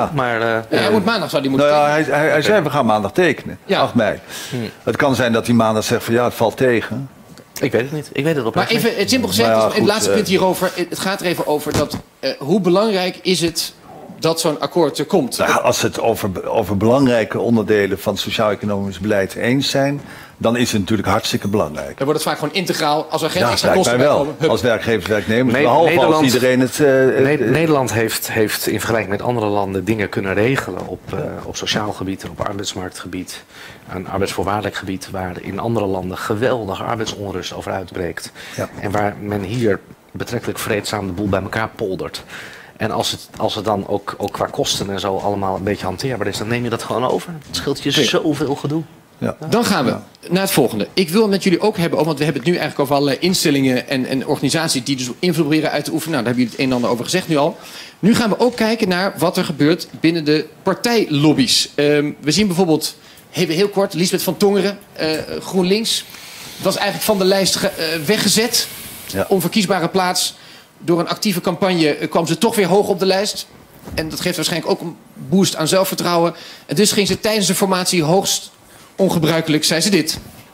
hij moet maandag zou die moeten tekenen. Hij zei, we gaan maandag tekenen, 8 mei. Het kan zijn dat hij maandag zegt van, ja, het valt tegen. Ik weet het niet. Ik weet het oprecht. Maar even, het simpel gezegd, het laatste punt hierover. Het gaat er even over dat, hoe belangrijk is het dat zo'n akkoord er komt? Nou, als het over belangrijke onderdelen van het sociaal-economisch beleid eens zijn, dan is het natuurlijk hartstikke belangrijk. Dan wordt het vaak gewoon integraal als er geen extra kosten bij komen. Als werkgevers, werknemers, behalve als iedereen het... Nederland heeft in vergelijking met andere landen dingen kunnen regelen op sociaal gebied en op arbeidsmarktgebied, een arbeidsvoorwaardelijk gebied, waar in andere landen geweldige arbeidsonrust over uitbreekt. Ja. En waar men hier betrekkelijk vreedzaam de boel bij elkaar poldert. En als het dan ook qua kosten en zo allemaal een beetje hanteerbaar is, dan neem je dat gewoon over. Het scheelt je zoveel gedoe. Ja. Dan gaan we naar het volgende. Ik wil het met jullie ook hebben, want we hebben het nu eigenlijk over allerlei instellingen en organisaties die dus invloed proberen uit te oefenen. Nou, daar hebben jullie het een en ander over gezegd nu al. Nu gaan we ook kijken naar wat er gebeurt binnen de partijlobby's. We zien bijvoorbeeld, heel kort, Liesbeth van Tongeren, GroenLinks. Was eigenlijk van de lijst weggezet. Ja. Onverkiesbare plaats. Door een actieve campagne kwam ze toch weer hoog op de lijst. En dat geeft waarschijnlijk ook een boost aan zelfvertrouwen. En dus ging ze tijdens de formatie hoogst ongebruikelijk, zei ze dit.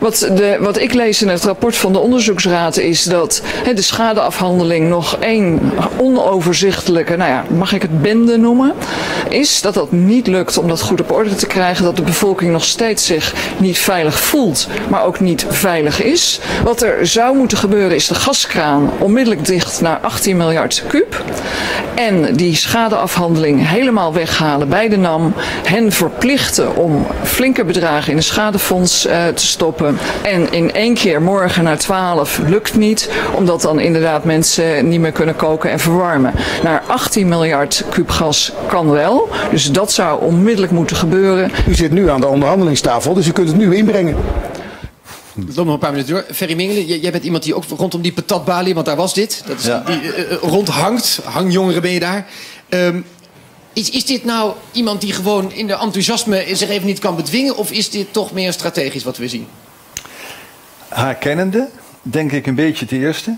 Wat ik lees in het rapport van de onderzoeksraad is dat de schadeafhandeling nog één onoverzichtelijke, mag ik het bende noemen, is dat dat niet lukt om dat goed op orde te krijgen, dat de bevolking nog steeds zich niet veilig voelt, maar ook niet veilig is. Wat er zou moeten gebeuren is de gaskraan onmiddellijk dicht naar 18 miljard kuub en die schadeafhandeling helemaal weghalen bij de NAM, hen verplichten om flinke bedragen in een schadefonds te stoppen. En in één keer morgen naar 12 lukt niet, omdat dan inderdaad mensen niet meer kunnen koken en verwarmen. Naar 18 miljard kuub gas kan wel, dus dat zou onmiddellijk moeten gebeuren. U zit nu aan de onderhandelingstafel, dus u kunt het nu inbrengen. Het loopt nog een paar minuten door. Ferry Mingelen, jij bent iemand die ook rondom die patatbalie, want daar was dit, dat is rond hangt. Hangjongeren ben je daar. Is dit nou iemand die gewoon in de enthousiasme zich even niet kan bedwingen, of is dit toch meer strategisch wat we zien? Haar kennende, denk ik een beetje het eerste.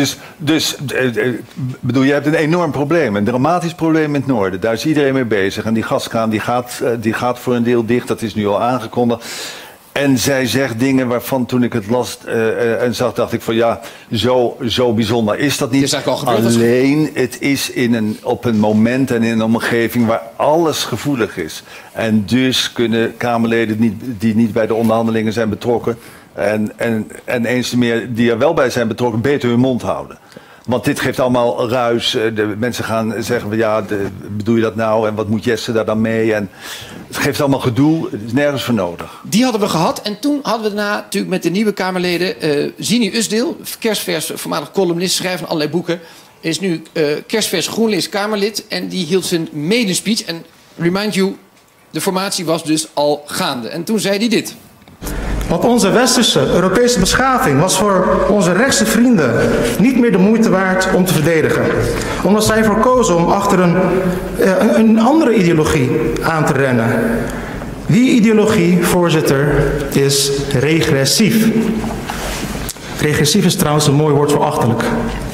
Bedoel, je hebt een enorm probleem, een dramatisch probleem in het noorden. Daar is iedereen mee bezig. En die gaskraan die gaat voor een deel dicht, dat is nu al aangekondigd. En zij zegt dingen waarvan toen ik het las en zag, dacht ik van ja, zo bijzonder is dat niet. Alleen het is op een moment en in een omgeving waar alles gevoelig is. En dus kunnen Kamerleden die niet bij de onderhandelingen zijn betrokken en eens te meer die er wel bij zijn betrokken, beter hun mond houden. Want dit geeft allemaal ruis. De mensen gaan zeggen van ja, bedoel je dat nou? En wat moet Jesse daar dan mee? En het geeft allemaal gedoe. Het is nergens voor nodig. Die hadden we gehad. En toen hadden we daarna natuurlijk met de nieuwe Kamerleden Zini Usdeel, kerstvers voormalig columnist, schrijver van allerlei boeken. Is nu kerstvers GroenLinks Kamerlid. En die hield zijn medespeech. En remind you, de formatie was dus al gaande. En toen zei hij dit. Want onze westerse Europese beschaving was voor onze rechtse vrienden niet meer de moeite waard om te verdedigen. Omdat zij ervoor kozen om achter een andere ideologie aan te rennen. Die ideologie, voorzitter, is regressief. Regressief is trouwens een mooi woord voor achterlijk.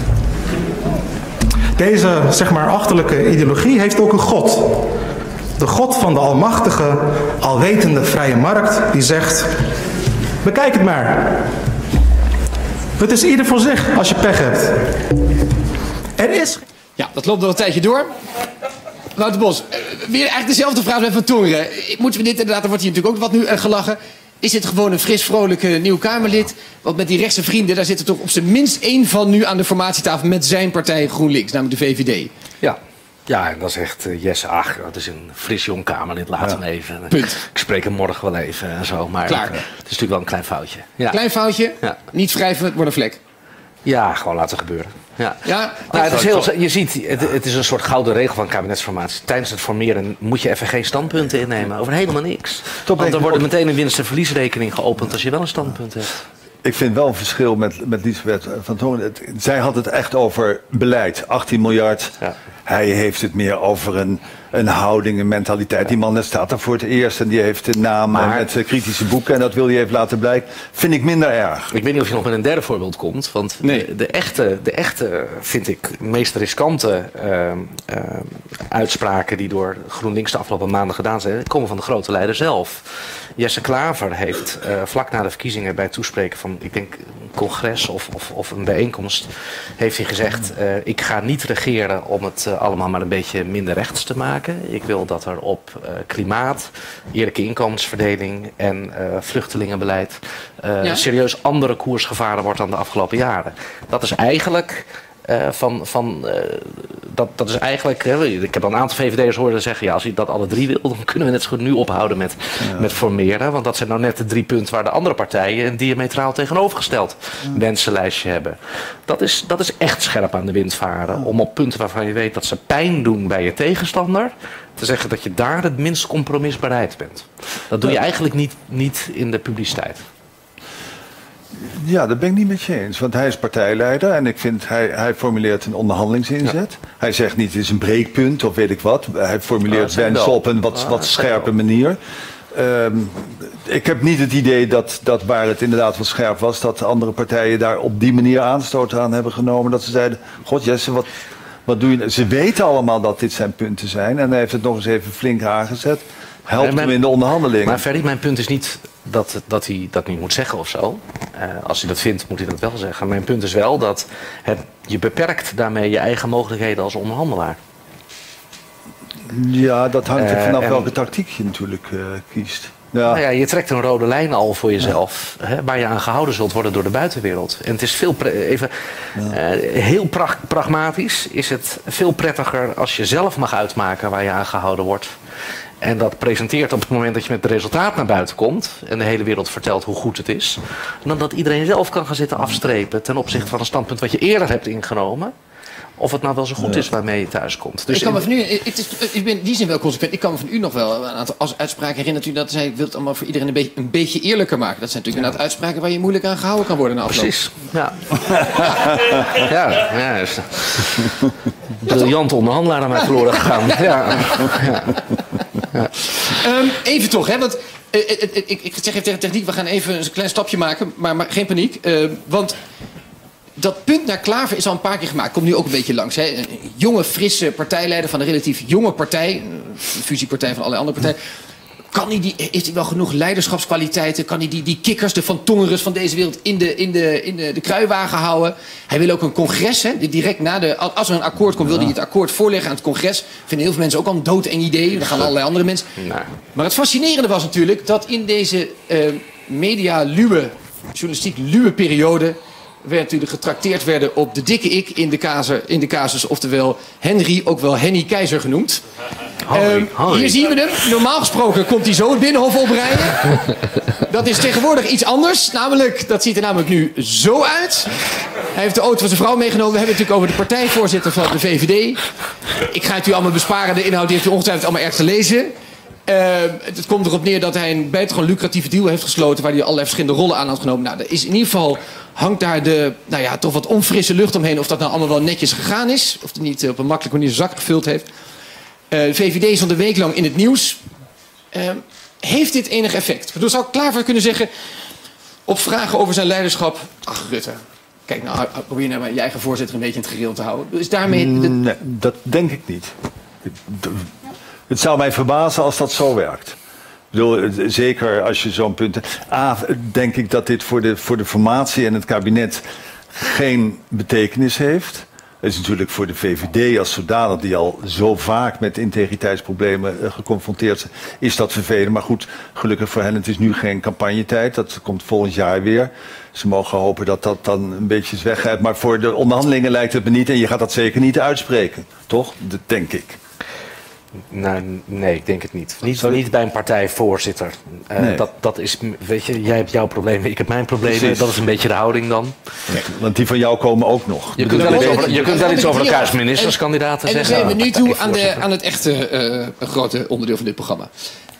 Deze, achterlijke ideologie heeft ook een god. De god van de almachtige, alwetende vrije markt, die zegt: bekijk het maar. Het is ieder voor zich als je pech hebt. Er is... Ja, dat loopt nog een tijdje door. Wouter Bos, weer eigenlijk dezelfde vraag bij Van Tongeren. Moeten we dit inderdaad, er wordt hier natuurlijk ook wat nu gelachen. Is dit gewoon een fris, vrolijke nieuw Kamerlid? Want met die rechtse vrienden, daar zit er toch op zijn minst één van nu aan de formatietafel met zijn partij GroenLinks, namelijk de VVD. Ja, en dan zegt Jesse, dat is een fris jong Kamerlid, laat hem even. Punt. Ik spreek hem morgen wel even en zo. Maar klaar. Het is natuurlijk wel een klein foutje. Ja. Klein foutje, niet wrijven, het wordt een vlek. Ja, gewoon laten gebeuren. Ja. Het is je ziet, het is een soort gouden regel van kabinetsformatie. Tijdens het formeren moet je even geen standpunten innemen over helemaal niks. Want er wordt meteen een winst- en verliesrekening geopend als je wel een standpunt hebt. Ik vind wel een verschil met Liesbeth van Tongeren. Zij had het echt over beleid. 18 miljard. Ja. Hij heeft het meer over een houding, een mentaliteit. Die man staat er voor het eerst en die heeft een naam met kritische boeken. En dat wil hij even laten blijken. Vind ik minder erg. Ik weet niet of je nog met een derde voorbeeld komt. Want de echte, vind ik, meest riskante uitspraken die door GroenLinks de afgelopen maanden gedaan zijn, komen van de grote leider zelf. Jesse Klaver heeft vlak na de verkiezingen bij het toespreken van, ik denk, een congres of een bijeenkomst, heeft hij gezegd, ik ga niet regeren om het allemaal maar een beetje minder rechts te maken. Ik wil dat er op klimaat, eerlijke inkomensverdeling en vluchtelingenbeleid serieus andere koers gevaren wordt dan de afgelopen jaren. Dat is eigenlijk... dat is eigenlijk... ik heb al een aantal VVD'ers horen zeggen, ja, als je dat alle drie wil, dan kunnen we net zo goed nu ophouden met formeren. Want dat zijn nou net de 3 punten waar de andere partijen een diametraal tegenovergesteld wensenlijstje hebben. Dat is echt scherp aan de wind varen. Om op punten waarvan je weet dat ze pijn doen bij je tegenstander, te zeggen dat je daar het minst compromisbereid bent. Dat doe je eigenlijk niet in de publiciteit. Ja, dat ben ik niet met je eens. Want hij is partijleider en ik vind hij formuleert een onderhandelingsinzet. Ja. Hij zegt niet het is een breekpunt of weet ik wat. Hij formuleert wensen op een wat scherpe manier. Ik heb niet het idee dat waar het inderdaad wat scherp was, dat andere partijen daar op die manier aanstoot aan hebben genomen. Dat ze zeiden, god Jesse, wat doe je? Ze weten allemaal dat dit zijn punten zijn en hij heeft het nog eens even flink aangezet. Helpt hem in de onderhandelingen. Maar Ferry, mijn punt is niet dat hij dat niet moet zeggen of zo. Als hij dat vindt, moet hij dat wel zeggen. Mijn punt is wel dat je beperkt daarmee je eigen mogelijkheden als onderhandelaar. Ja, dat hangt er vanaf welke tactiek je natuurlijk kiest. Ja. Nou ja, je trekt een rode lijn al voor jezelf, waar je aan gehouden zult worden door de buitenwereld. En het is heel pragmatisch is het veel prettiger als je zelf mag uitmaken waar je aan gehouden wordt. En dat presenteert op het moment dat je met het resultaat naar buiten komt en de hele wereld vertelt hoe goed het is, dan dat iedereen zelf kan gaan zitten afstrepen ten opzichte van een standpunt wat je eerder hebt ingenomen. Of het nou wel zo goed is waarmee je thuis komt. Dus ik kan me van u, ik ben in die zin wel consequent. Ik kan me van u nog wel een aantal uitspraken herinneren dat u zei, ik wil het allemaal voor iedereen een beetje eerlijker maken. Dat zijn natuurlijk inderdaad uitspraken waar je moeilijk aan gehouden kan worden na afloop. Precies, ja. ja, is een briljante onderhandelaar aan mij verloren gegaan. Ja. Even toch, hè, want ik zeg even tegen techniek, we gaan even een klein stapje maken, maar geen paniek. Want dat punt naar Klaver is al een paar keer gemaakt. Komt nu ook een beetje langs. Hè? Een jonge, frisse partijleider van een relatief jonge partij. Een fusiepartij van allerlei andere partijen. Heeft hij wel genoeg leiderschapskwaliteiten? Kan hij die kikkers, de Van Tongerus van deze wereld in de kruiwagen houden? Hij wil ook een congres. Hè? Direct als er een akkoord komt, wil hij het akkoord voorleggen aan het congres. Vinden heel veel mensen ook al een doodeng idee. Dan gaan allerlei andere mensen. Nee. Maar het fascinerende was natuurlijk dat in deze journalistiek luwe periode werd natuurlijk getrakteerd werden op de dikke ik in de casus, oftewel Henry, ook wel Henny Keizer genoemd. Hier zien we hem. Normaal gesproken komt hij zo het Binnenhof oprijden. Dat is tegenwoordig iets anders. Dat ziet er namelijk nu zo uit. Hij heeft de auto van zijn vrouw meegenomen. We hebben het natuurlijk over de partijvoorzitter van de VVD. Ik ga het u allemaal besparen. De inhoud die heeft u ongetwijfeld allemaal erg te lezen. Het komt erop neer dat hij een buitengewoon lucratieve deal heeft gesloten waar hij allerlei verschillende rollen aan had genomen. Nou, er is in ieder geval hangt daar toch wat onfrisse lucht omheen of dat nou allemaal wel netjes gegaan is. Of het niet op een makkelijke manier zijn zak gevuld heeft. De VVD is al de week lang in het nieuws. Heeft dit enig effect? Ik bedoel, zou ik Klaver kunnen zeggen op vragen over zijn leiderschap? Ach, Rutte, kijk nou, probeer nou maar je eigen voorzitter een beetje in het gereel te houden. Dus daarmee... Nee, dat denk ik niet. Het zou mij verbazen als dat zo werkt. Ik bedoel, zeker als je zo'n punt... denk ik dat dit voor de formatie en het kabinet geen betekenis heeft. Het is natuurlijk voor de VVD als zodanig, die al zo vaak met integriteitsproblemen geconfronteerd is dat vervelend. Maar goed, gelukkig voor hen, het is nu geen campagnetijd. Dat komt volgend jaar weer. Ze mogen hopen dat dat dan een beetje is weggaat. Maar voor de onderhandelingen lijkt het me niet. En je gaat dat zeker niet uitspreken, toch? Dat denk ik. Nou, nee, ik denk het niet. Niet bij een partijvoorzitter. Nee. Dat is, weet je, jij hebt jouw problemen, ik heb mijn problemen. Precies. Dat is een beetje de houding dan. Nee, want die van jou komen ook nog. Je kunt wel iets over elkaar als ministerskandidaten zeggen. En dan zijn we nu toe aan het echte grote onderdeel van dit programma.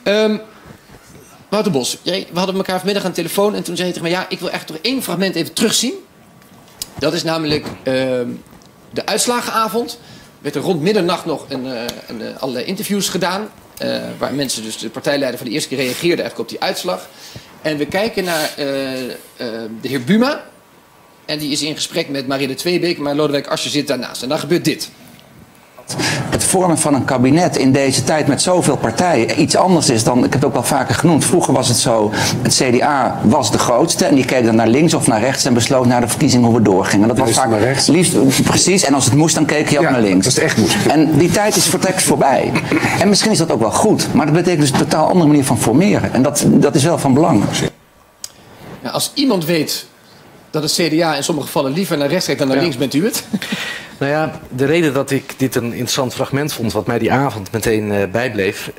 Wouter Bos, we hadden elkaar vanmiddag aan de telefoon en toen zei je tegen mij, ja, ik wil echt toch één fragment even terugzien. Dat is namelijk de uitslagenavond. Werd er rond middernacht nog allerlei interviews gedaan. Waar mensen, dus de partijleider van de eerste keer reageerde eigenlijk op die uitslag. En we kijken naar de heer Buma. En die is in gesprek met Marianne Tweebeke, maar Lodewijk Asscher zit daarnaast. En dan gebeurt dit. Het vormen van een kabinet in deze tijd met zoveel partijen iets anders is dan, ik heb het ook wel vaker genoemd, vroeger was het zo, het CDA was de grootste en die keek dan naar links of naar rechts en besloot naar de verkiezingen hoe we doorgingen. Dat was vaak liefst, precies, en als het moest dan keek je ook naar links. Dat is echt moest. En die tijd is vertrekt voorbij. En misschien is dat ook wel goed, maar dat betekent dus een totaal andere manier van formeren. En dat is wel van belang. Ja, als iemand weet dat het CDA in sommige gevallen liever naar rechts kijkt dan naar links, bent u het? Nou ja, de reden dat ik dit een interessant fragment vond, wat mij die avond meteen bijbleef.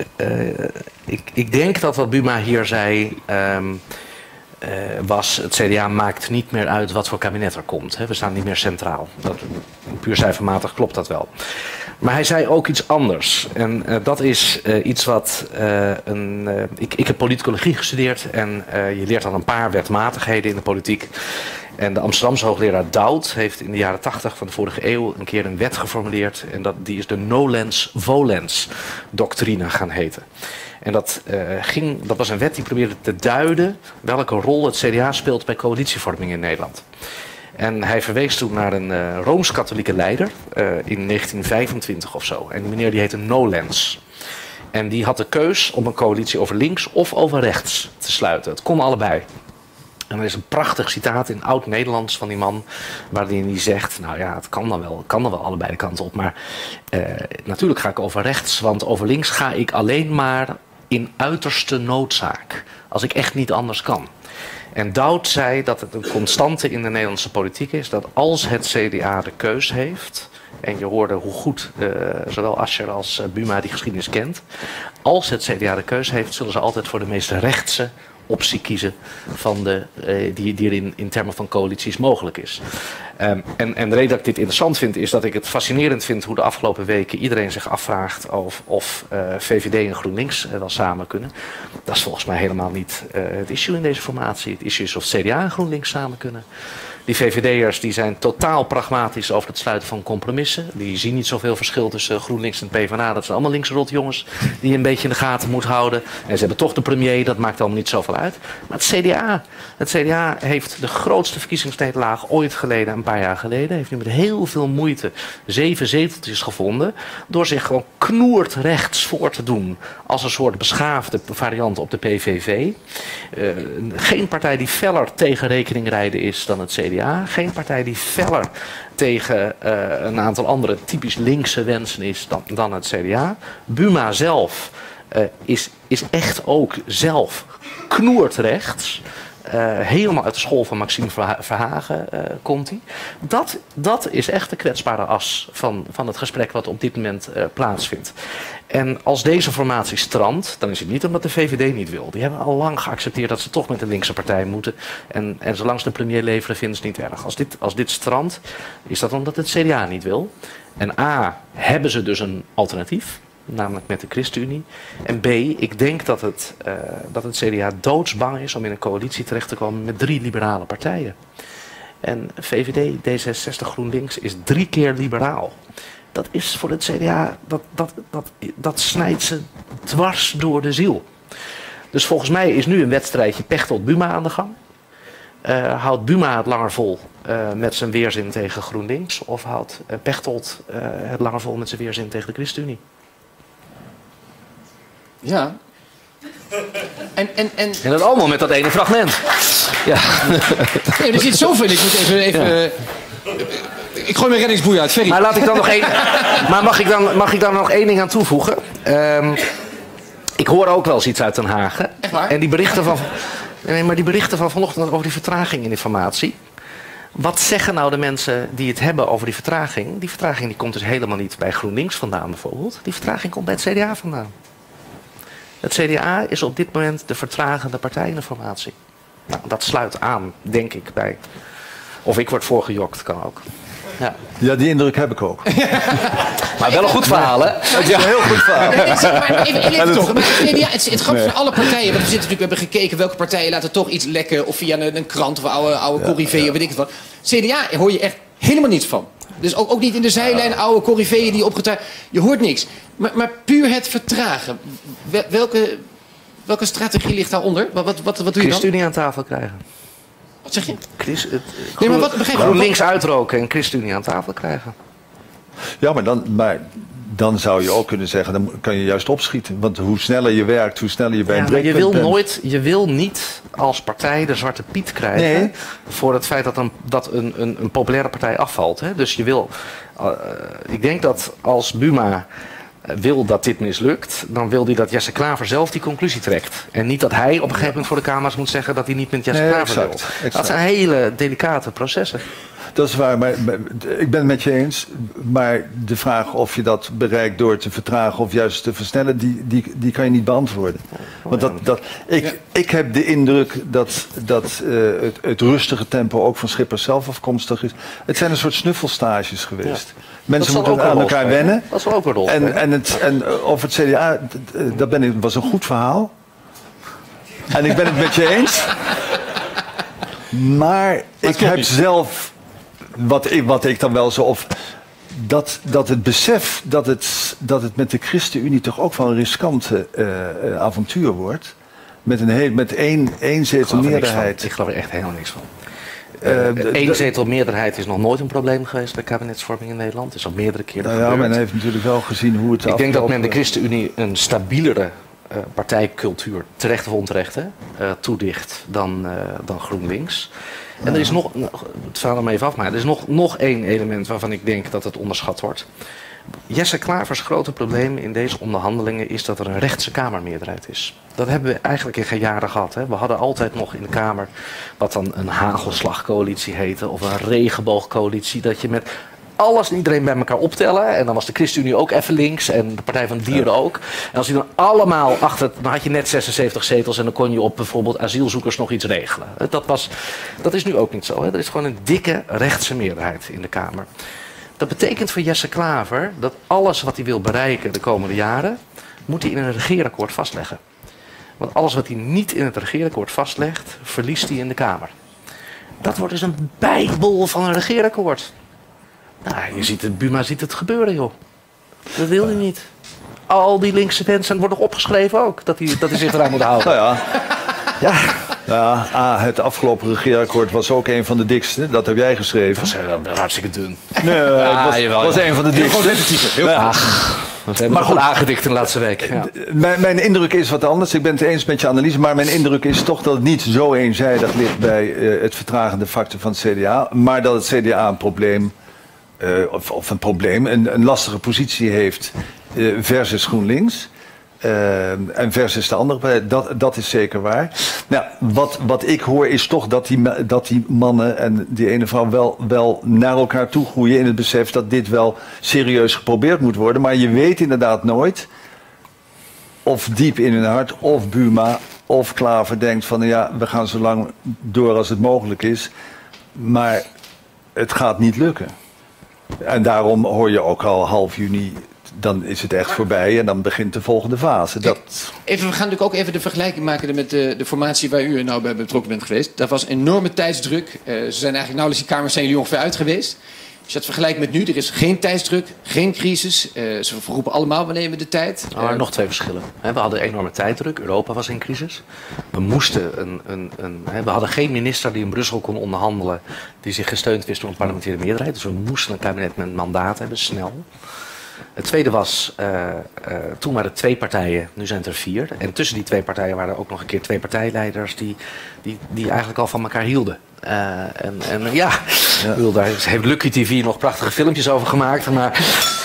Ik denk dat wat Buma hier zei was, het CDA maakt niet meer uit wat voor kabinet er komt. Hè. We staan niet meer centraal. Puur cijfermatig klopt dat wel. Maar hij zei ook iets anders. En dat is iets wat... Ik heb politicologie gestudeerd en je leert dan een paar wetmatigheden in de politiek. En de Amsterdamse hoogleraar Doud heeft in de jaren 80 van de vorige eeuw een keer een wet geformuleerd. En die is de nolens-volens doctrine gaan heten. En dat was een wet die probeerde te duiden welke rol het CDA speelt bij coalitievorming in Nederland. En hij verwees toen naar een Rooms-katholieke leider in 1925 of zo. En die meneer die heette Nolens. En die had de keus om een coalitie over links of over rechts te sluiten. Het kon allebei. En er is een prachtig citaat in oud-Nederlands van die man, waarin hij zegt, nou ja, het kan dan wel allebei de kanten op, maar natuurlijk ga ik over rechts, want over links ga ik alleen maar in uiterste noodzaak, als ik echt niet anders kan. En Daut zei dat het een constante in de Nederlandse politiek is, dat als het CDA de keus heeft, en je hoorde hoe goed zowel Asscher als Buma die geschiedenis kent, als het CDA de keus heeft, zullen ze altijd voor de meest rechtse optie kiezen van die er in termen van coalities mogelijk is. En de reden dat ik dit interessant vind is dat ik het fascinerend vind hoe de afgelopen weken iedereen zich afvraagt of VVD en GroenLinks wel samen kunnen. Dat is volgens mij helemaal niet het issue in deze formatie. Het issue is of CDA en GroenLinks samen kunnen. Die VVD'ers die zijn totaal pragmatisch over het sluiten van compromissen. Die zien niet zoveel verschil tussen GroenLinks en PvdA. Dat zijn allemaal linkse rotjongens die je een beetje in de gaten moet houden. En ze hebben toch de premier, dat maakt allemaal niet zoveel uit. Maar het CDA heeft de grootste verkiezingsnederlaag ooit geleden, een paar jaar geleden. Heeft nu met heel veel moeite 7 zeteltjes gevonden. Door zich gewoon knoerd rechts voor te doen als een soort beschaafde variant op de PVV. Geen partij die feller tegen rekeningrijden is dan het CDA. Geen partij die feller tegen een aantal andere typisch linkse wensen is dan het CDA. Buma zelf is echt ook zelf knoerd rechts. Helemaal uit de school van Maxime Verhagen komt hij. Dat is echt de kwetsbare as van het gesprek wat op dit moment plaatsvindt. En als deze formatie strandt, dan is het niet omdat de VVD niet wil. Die hebben al lang geaccepteerd dat ze toch met een linkse partij moeten. En zolang ze de premier leveren, vinden ze het niet erg. Als dit strandt, is dat omdat het CDA niet wil. En A, hebben ze dus een alternatief, namelijk met de ChristenUnie. En B, ik denk dat het CDA doodsbang is om in een coalitie terecht te komen met 3 liberale partijen. En VVD, D66, GroenLinks is 3 keer liberaal. Dat is voor het CDA, dat snijdt ze dwars door de ziel. Dus volgens mij is nu een wedstrijdje Pechtold-Buma aan de gang. Houdt Buma het langer vol met zijn weerzin tegen GroenLinks? Of houdt Pechtold het langer vol met zijn weerzin tegen de ChristenUnie? Ja. En dat allemaal met dat ene fragment. Ja. Nee, er zit zoveel. Ik moet even ik gooi mijn reddingsboei uit, Ferry. Maar laat ik dan nog één. Maar mag ik dan nog één ding aan toevoegen? Ik hoor ook wel eens iets uit Den Haag. Echt waar? En die berichten van vanochtend over die vertraging in informatie. Wat zeggen nou de mensen die het hebben over die vertraging? Die vertraging die komt dus helemaal niet bij GroenLinks vandaan bijvoorbeeld. Die vertraging komt bij het CDA vandaan. Het CDA is op dit moment de vertragende partij in de formatie. Nou, dat sluit aan, denk ik, bij. Of ik word voorgejokt, kan ook. Ja, die indruk heb ik ook. Maar wel een goed verhaal, hè? Het is een heel goed verhaal. Maar even toch. Het grappige van alle partijen. Want we hebben gekeken welke partijen laten toch iets lekken. Of via een krant of oude corriveeën, weet ik het wat. CDA hoor je echt helemaal niets van. Dus ook niet in de zijlijn, oude corriveeën die opgetuigd. Je hoort niks. Maar puur het vertragen. Welke strategie ligt daaronder? Wat doe je dan? ChristenUnie aan tafel krijgen. Wat zeg je? Nee, maar wat begrijp je? GroenLinks uitroken en ChristenUnie aan tafel krijgen. Ja, maar dan zou je ook kunnen zeggen, dan kan je juist opschieten. Want hoe sneller je werkt, hoe sneller je bij een breekpunt bent. Je wil niet als partij de zwarte piet krijgen voor het feit dat een populaire partij afvalt. Hè? Dus je wil, ik denk dat als Buma wil dat dit mislukt, dan wil hij dat Jesse Klaver zelf die conclusie trekt. En niet dat hij op een gegeven moment voor de Kamers moet zeggen dat hij niet met Jesse Klaver wil. Exact. Dat zijn hele delicate processen. Dat is waar, maar ik ben het met je eens. Maar de vraag of je dat bereikt door te vertragen of juist te versnellen, die kan je niet beantwoorden. Want ik heb de indruk dat het rustige tempo ook van Schippers zelf afkomstig is. Het zijn een soort snuffelstages geweest. Ja. Mensen moeten aan elkaar wennen. Dat is wel ook een rol. En over het CDA, was een goed verhaal. En ik ben het met je eens. Maar ik heb zelf, wat ik dan wel zo of dat het besef dat het met de ChristenUnie toch ook wel een riskante avontuur wordt. Met één zetel meerderheid. Ik geloof er echt helemaal niks van. Eén zetel meerderheid is nog nooit een probleem geweest bij kabinetsvorming in Nederland. Het is al meerdere keren gebeurd. Ja, men heeft natuurlijk wel gezien hoe het Ik denk dat men de ChristenUnie een stabielere partijcultuur, terecht of onterecht, toedicht dan GroenLinks. En er is nog, het staat er maar even af, maar er is nog één element waarvan ik denk dat het onderschat wordt. Jesse Klavers grote probleem in deze onderhandelingen is dat er een rechtse Kamermeerderheid is. Dat hebben we eigenlijk in geen jaren gehad. Hè. We hadden altijd nog in de Kamer wat dan een hagelslagcoalitie heette of een regenboogcoalitie. Dat je met alles en iedereen bij elkaar optellen. En dan was de ChristenUnie ook even links en de Partij van de Dieren ook. En als die dan allemaal achter, dan had je net 76 zetels en dan kon je op bijvoorbeeld asielzoekers nog iets regelen. Dat is nu ook niet zo. Hè. Er is gewoon een dikke rechtse meerderheid in de Kamer. Dat betekent voor Jesse Klaver dat alles wat hij wil bereiken de komende jaren, moet hij in een regeerakkoord vastleggen. Want alles wat hij niet in het regeerakkoord vastlegt, verliest hij in de Kamer. Dat wordt dus een bijbel van een regeerakkoord. Nou, je ziet het, Buma ziet het gebeuren, joh. Dat wil hij niet. Al die linkse mensen wordt nog opgeschreven ook, dat hij zich eraan moet houden. Nou ja, het afgelopen regeerakkoord was ook een van de dikste. Dat heb jij geschreven. Dat was hartstikke dun. Nee, het was een van de dikste. We hebben maar goed aangedikt in de laatste week. Ja. Mijn indruk is wat anders. Ik ben het eens met je analyse. Maar mijn indruk is toch dat het niet zo eenzijdig ligt bij het vertragende factor van het CDA. Maar dat het CDA een probleem, een lastige positie heeft versus GroenLinks. En versus de andere partij, dat is zeker waar. Nou, wat ik hoor is toch dat die mannen en die ene vrouw wel naar elkaar toe groeien in het besef dat dit wel serieus geprobeerd moet worden. Maar je weet inderdaad nooit of diep in hun hart of Buma of Klaver denkt van ja, we gaan zo lang door als het mogelijk is. Maar het gaat niet lukken. En daarom hoor je ook al half juni, dan is het echt voorbij en dan begint de volgende fase. We gaan natuurlijk ook even de vergelijking maken met de formatie waar u nou bij betrokken bent geweest. Dat was enorme tijdsdruk. Ze zijn eigenlijk nauwelijks die kamers zijn jullie ongeveer uit geweest. Als je dat vergelijkt met nu, er is geen tijdsdruk, geen crisis. Ze roepen allemaal, we nemen de tijd. Maar nog twee verschillen. We hadden enorme tijddruk. Europa was in crisis. We moesten we hadden geen minister die in Brussel kon onderhandelen, die zich gesteund wist door een parlementaire meerderheid. Dus we moesten een kabinet met een mandaat hebben, snel. Het tweede was, toen waren er 2 partijen, nu zijn het er 4. En tussen die 2 partijen waren er ook nog een keer 2 partijleiders die eigenlijk al van elkaar hielden. Daar heeft Lucky TV nog prachtige filmpjes over gemaakt. Maar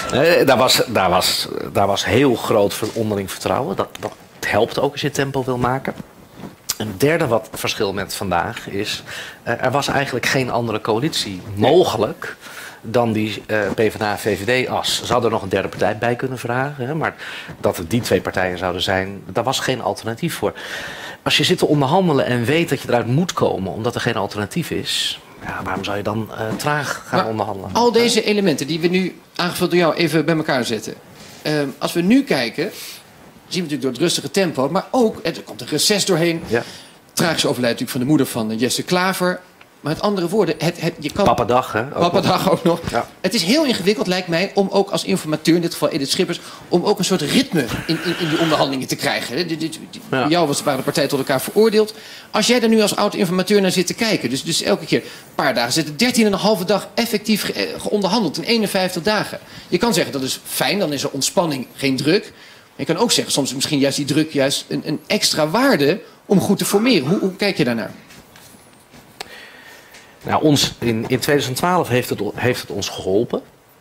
daar was heel groot onderling vertrouwen. Dat helpt ook als je tempo wil maken. Een derde wat verschil met vandaag is, er was eigenlijk geen andere coalitie mogelijk dan die PvdA-VVD-as. Ze hadden er nog een derde partij bij kunnen vragen. Hè, maar dat het die 2 partijen zouden zijn, daar was geen alternatief voor. Als je zit te onderhandelen en weet dat je eruit moet komen omdat er geen alternatief is, ja, waarom zou je dan traag gaan onderhandelen? Al deze elementen die we nu aangevuld door jou even bij elkaar zetten. Als we nu kijken, zien we natuurlijk door het rustige tempo, maar ook, er komt een reces doorheen. Ja. Tragisch overlijden natuurlijk van de moeder van Jesse Klaver. Maar met andere woorden, je kan... Pappadag, hè? Pappadag ook nog. Ja. Het is heel ingewikkeld, lijkt mij, om ook als informateur, in dit geval Edith Schippers, om ook een soort ritme in die onderhandelingen te krijgen. Voor jou waren de partijen tot elkaar veroordeeld. Als jij er nu als oud-informateur naar zit te kijken, dus elke keer een paar dagen zitten, 13,5 dag effectief geonderhandeld in 51 dagen. Je kan zeggen, dat is fijn, dan is er ontspanning, geen druk. Maar je kan ook zeggen, soms is misschien juist die druk juist een extra waarde om goed te formeren. Hoe kijk je daarnaar? Nou, in 2012 heeft het ons geholpen.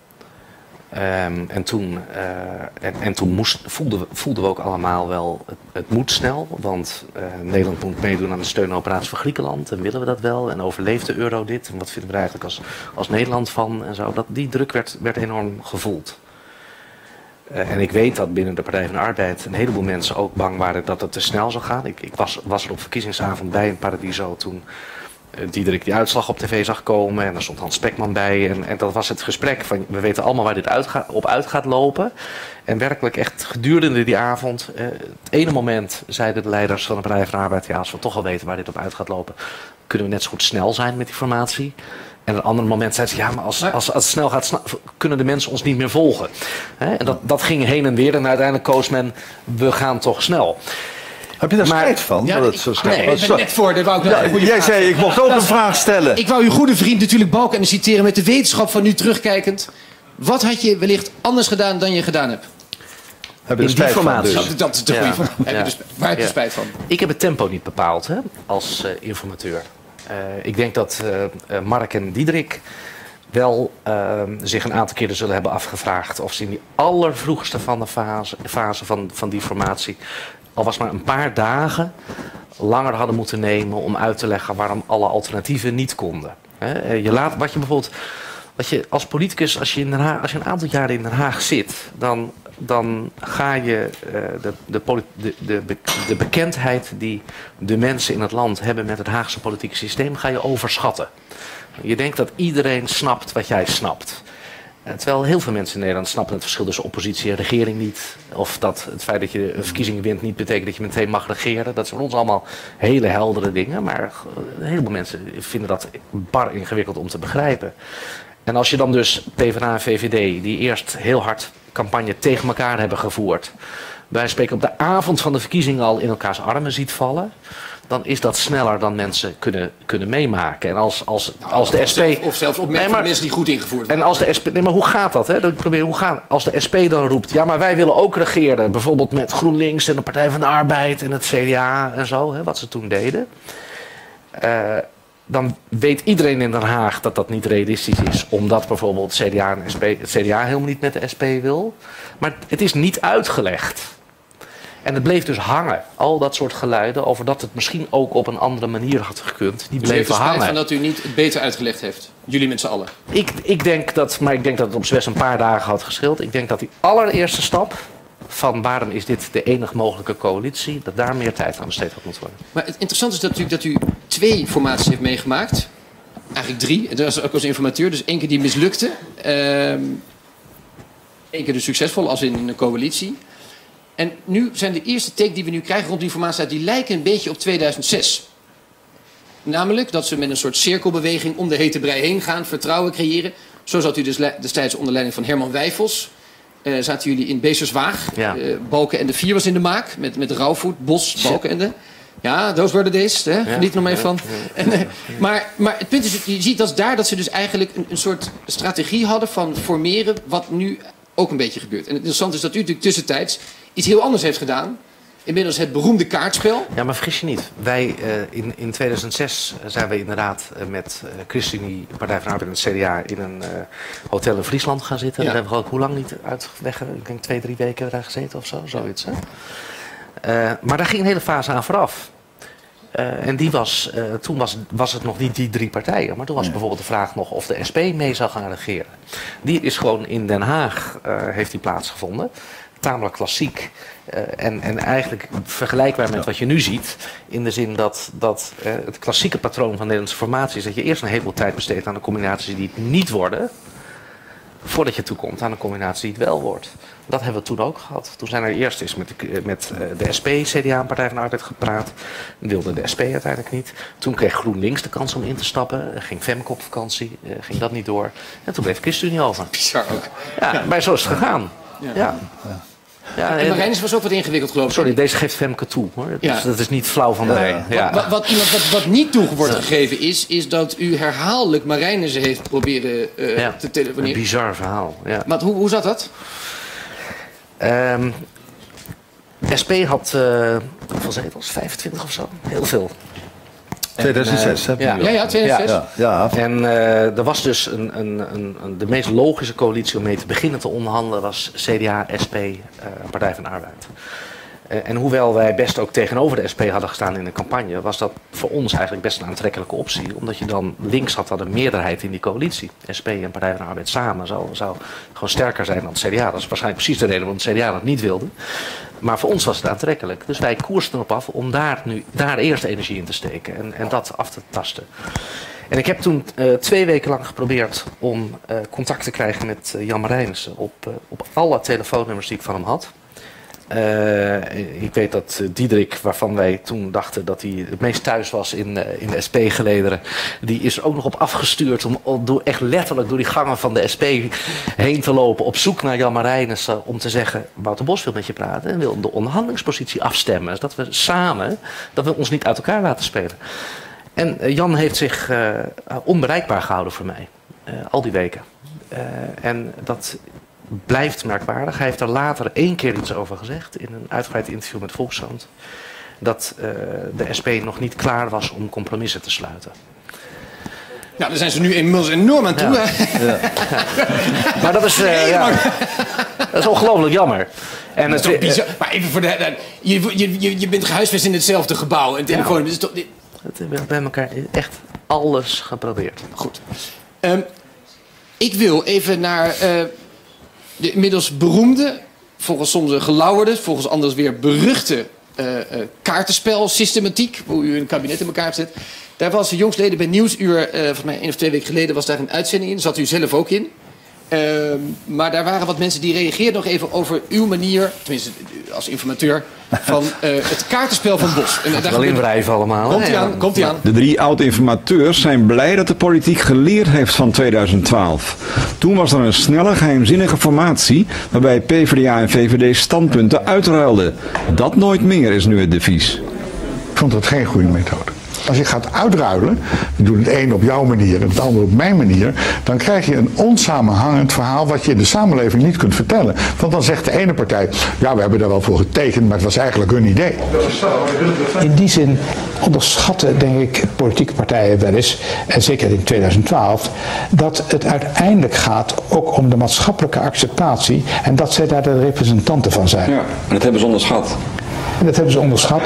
En toen voelden we ook allemaal wel, het moet snel. Want Nederland moet meedoen aan de steunoperatie voor Griekenland. En willen we dat wel? En overleeft de euro dit? En wat vinden we er eigenlijk als Nederland van? En zo. Die druk werd enorm gevoeld. En ik weet dat binnen de Partij van de Arbeid een heleboel mensen ook bang waren dat het te snel zou gaan. Ik was er op verkiezingsavond bij in Paradiso toen Diederik die uitslag op tv zag komen en daar stond Hans Spekman bij. En dat was het gesprek van, we weten allemaal waar dit op uit gaat lopen. En werkelijk echt gedurende die avond, het ene moment zeiden de leiders van de Partij van de Arbeid, ja, als we toch al weten waar dit op uit gaat lopen, kunnen we net zo goed snel zijn met die formatie. En op een ander moment zeiden ze, ja, maar als het snel gaat, kunnen de mensen ons niet meer volgen. En dat ging heen en weer en uiteindelijk koos men, we gaan toch snel. Heb je daar spijt van? Ja, dat het zo snel nee, was? ik ben net voor. Dat wou ik nog een goede jij vraag zei, ik mocht ook een vraag stellen. Ik wou uw goede vriend natuurlijk Balkenende citeren met de wetenschap van nu terugkijkend. Wat had je wellicht anders gedaan dan je gedaan hebt? Heb je er spijt van? Dus? Dat is de goede vraag. Waar heb je spijt van? Ik heb het tempo niet bepaald als informateur. Ik denk dat Mark en Diederik wel zich een aantal keren zullen hebben afgevraagd of ze in die allervroegste van de fase van die formatie, al was maar een paar dagen, langer hadden moeten nemen om uit te leggen waarom alle alternatieven niet konden. Wat je als politicus, als je een aantal jaren in Den Haag zit, dan ga je de bekendheid die de mensen in het land hebben met het Haagse politieke systeem, ga je overschatten. Je denkt dat iedereen snapt wat jij snapt. Terwijl heel veel mensen in Nederland snappen het verschil tussen oppositie en regering niet. Of dat het feit dat je een verkiezing wint niet betekent dat je meteen mag regeren. Dat zijn voor ons allemaal hele heldere dingen. Maar een heleboel mensen vinden dat bar ingewikkeld om te begrijpen. En als je dan dus PvdA en VVD, die eerst heel hard campagne tegen elkaar hebben gevoerd, wij spreken op de avond van de verkiezingen al in elkaars armen ziet vallen, dan is dat sneller dan mensen kunnen meemaken. En als de SP... Of zelfs opmerkingen mensen die goed ingevoerd worden. En als de SP... Nee, maar hoe gaat dat? Als de SP dan roept, ja, maar wij willen ook regeren, bijvoorbeeld met GroenLinks en de Partij van de Arbeid en het CDA en zo, wat ze toen deden. Dan weet iedereen in Den Haag dat dat niet realistisch is, omdat bijvoorbeeld het CDA helemaal niet met de SP wil. Maar het is niet uitgelegd. En het bleef dus hangen. Al dat soort geluiden over dat het misschien ook op een andere manier had gekund, die bleven hangen. Van dat u niet het beter uitgelegd heeft. Jullie met z'n allen. Ik denk dat het op z'n best een paar dagen had geschild. Ik denk dat die allereerste stap van waarom is dit de enige mogelijke coalitie, dat daar meer tijd aan besteed had moeten worden. Maar het interessante is natuurlijk dat u 2 formaties heeft meegemaakt. Eigenlijk 3. Dat was ook als informateur. Dus 1 keer die mislukte. 1 keer dus succesvol als in een coalitie. En nu zijn de eerste take die we nu krijgen rond die formatie, die lijken een beetje op 2006. Namelijk dat ze met een soort cirkelbeweging om de hete brei heen gaan, vertrouwen creëren. Zo zat u dus destijds onder leiding van Herman Wijfels. Zaten jullie in Beesterswaag. Ja. Balkenende 4 was in de maak. Met Rauwvoet, Bos, Balkenende. Ja, those were the days. Geniet nog mee van. Maar het punt is, je ziet dat ze dus eigenlijk een soort strategie hadden van formeren, wat nu ook een beetje gebeurt. En het interessante is dat u natuurlijk tussentijds iets heel anders heeft gedaan. Inmiddels het beroemde kaartspel. Ja, maar vergis je niet. Wij in 2006 zijn we inderdaad met ChristenUnie, Partij van de Arbeid en het CDA in een hotel in Friesland gaan zitten. Ja. Daar hebben we ook hoe lang niet weg. Ik denk 2-3 weken daar gezeten of zo, zoiets. Maar daar ging een hele fase aan vooraf. En die toen was het nog niet die 3 partijen. Maar toen was bijvoorbeeld de vraag nog of de SP mee zou gaan regeren. Die is gewoon in Den Haag heeft die plaatsgevonden. Tamelijk klassiek. En eigenlijk vergelijkbaar met wat je nu ziet. In de zin dat het klassieke patroon van Nederlandse formatie is dat je eerst een heleboel tijd besteedt aan de combinaties die het niet worden, voordat je toekomt aan een combinatie die het wel wordt. Dat hebben we toen ook gehad. Toen zijn er eerst eens met de SP, CDA en Partij van de Arbeid gepraat. Wilde de SP uiteindelijk niet. Toen kreeg GroenLinks de kans om in te stappen. Ging Femke op vakantie. Ging dat niet door. En toen bleef ChristenUnie over. Bizar ook. Ja, maar zo is het gegaan. Ja. Ja, en Marijnissen was ook wat ingewikkeld, geloof ik. Sorry, deze geeft Femke toe, hoor. Dus dat is niet flauw van mij. Ja. Wat niet toe wordt gegeven is dat u herhaaldelijk Marijnissen heeft proberen te telefoneren. Een bizar verhaal, ja. Maar hoe zat dat? SP had hoeveel zetels? 25 of zo? Heel veel. 2006, hè? Ja, 2006. Ja. En er was dus de meest logische coalitie om mee te beginnen te onderhandelen was CDA, SP, Partij van de Arbeid. En hoewel wij best ook tegenover de SP hadden gestaan in de campagne, was dat voor ons eigenlijk best een aantrekkelijke optie. Omdat je dan links had een meerderheid in die coalitie. SP en Partij van de Arbeid samen zou gewoon sterker zijn dan het CDA. Dat is waarschijnlijk precies de reden waarom het CDA dat niet wilde. Maar voor ons was het aantrekkelijk. Dus wij koersten erop af om daar eerst energie in te steken en dat af te tasten. En ik heb toen 2 weken lang geprobeerd om contact te krijgen met Jan Marijnissen op alle telefoonnummers die ik van hem had. Ik weet dat Diederik, waarvan wij toen dachten dat hij het meest thuis was in de SP-gelederen, die is er ook nog op afgestuurd om echt letterlijk door die gangen van de SP heen te lopen op zoek naar Jan Marijnissen om te zeggen: Wouter Bos wil met je praten en wil de onderhandelingspositie afstemmen. Dat we samen, dat we ons niet uit elkaar laten spelen. En Jan heeft zich onbereikbaar gehouden voor mij, al die weken. En dat blijft merkwaardig. Hij heeft er later 1 keer iets over gezegd in een uitgebreid interview met Volkskrant. Dat de SP nog niet klaar was om compromissen te sluiten. Nou, daar zijn ze nu inmiddels enorm aan toe. Ja. Ja. Maar dat is, dat is ongelooflijk jammer. En dat is toch bizar. Maar even voor je bent gehuisvest in hetzelfde gebouw. En telefoon. Ja. Dus toch, we hebben bij elkaar echt alles geprobeerd. Goed. Ik wil even naar de inmiddels beroemde, volgens sommigen gelauwerde, volgens anderen weer beruchte kaartenspelsystematiek, hoe u een kabinet in elkaar hebt gezet. Daar was jongstleden bij Nieuwsuur, volgens mij 1 of 2 weken geleden, was daar een uitzending in. Daar zat u zelf ook in. Maar daar waren wat mensen die reageerden nog even over uw manier, tenminste als informateur, van het kaartenspel van Bos. En wel inwrijven allemaal. Komt ie aan. De 3 oud-informateurs zijn blij dat de politiek geleerd heeft van 2012. Toen was er een snelle, geheimzinnige formatie waarbij PvdA en VVD standpunten uitruilden. Dat nooit meer is nu het devies. Ik vond dat geen goede methode. Als je gaat uitruilen, we doen het een op jouw manier en het ander op mijn manier, dan krijg je een onsamenhangend verhaal wat je in de samenleving niet kunt vertellen. Want dan zegt de ene partij, ja, we hebben daar wel voor getekend, maar het was eigenlijk hun idee. In die zin onderschatten, denk ik, politieke partijen wel eens, en zeker in 2012, dat het uiteindelijk gaat ook om de maatschappelijke acceptatie en dat zij daar de representanten van zijn. Ja, en dat hebben ze onderschat. En dat hebben ze onderschat.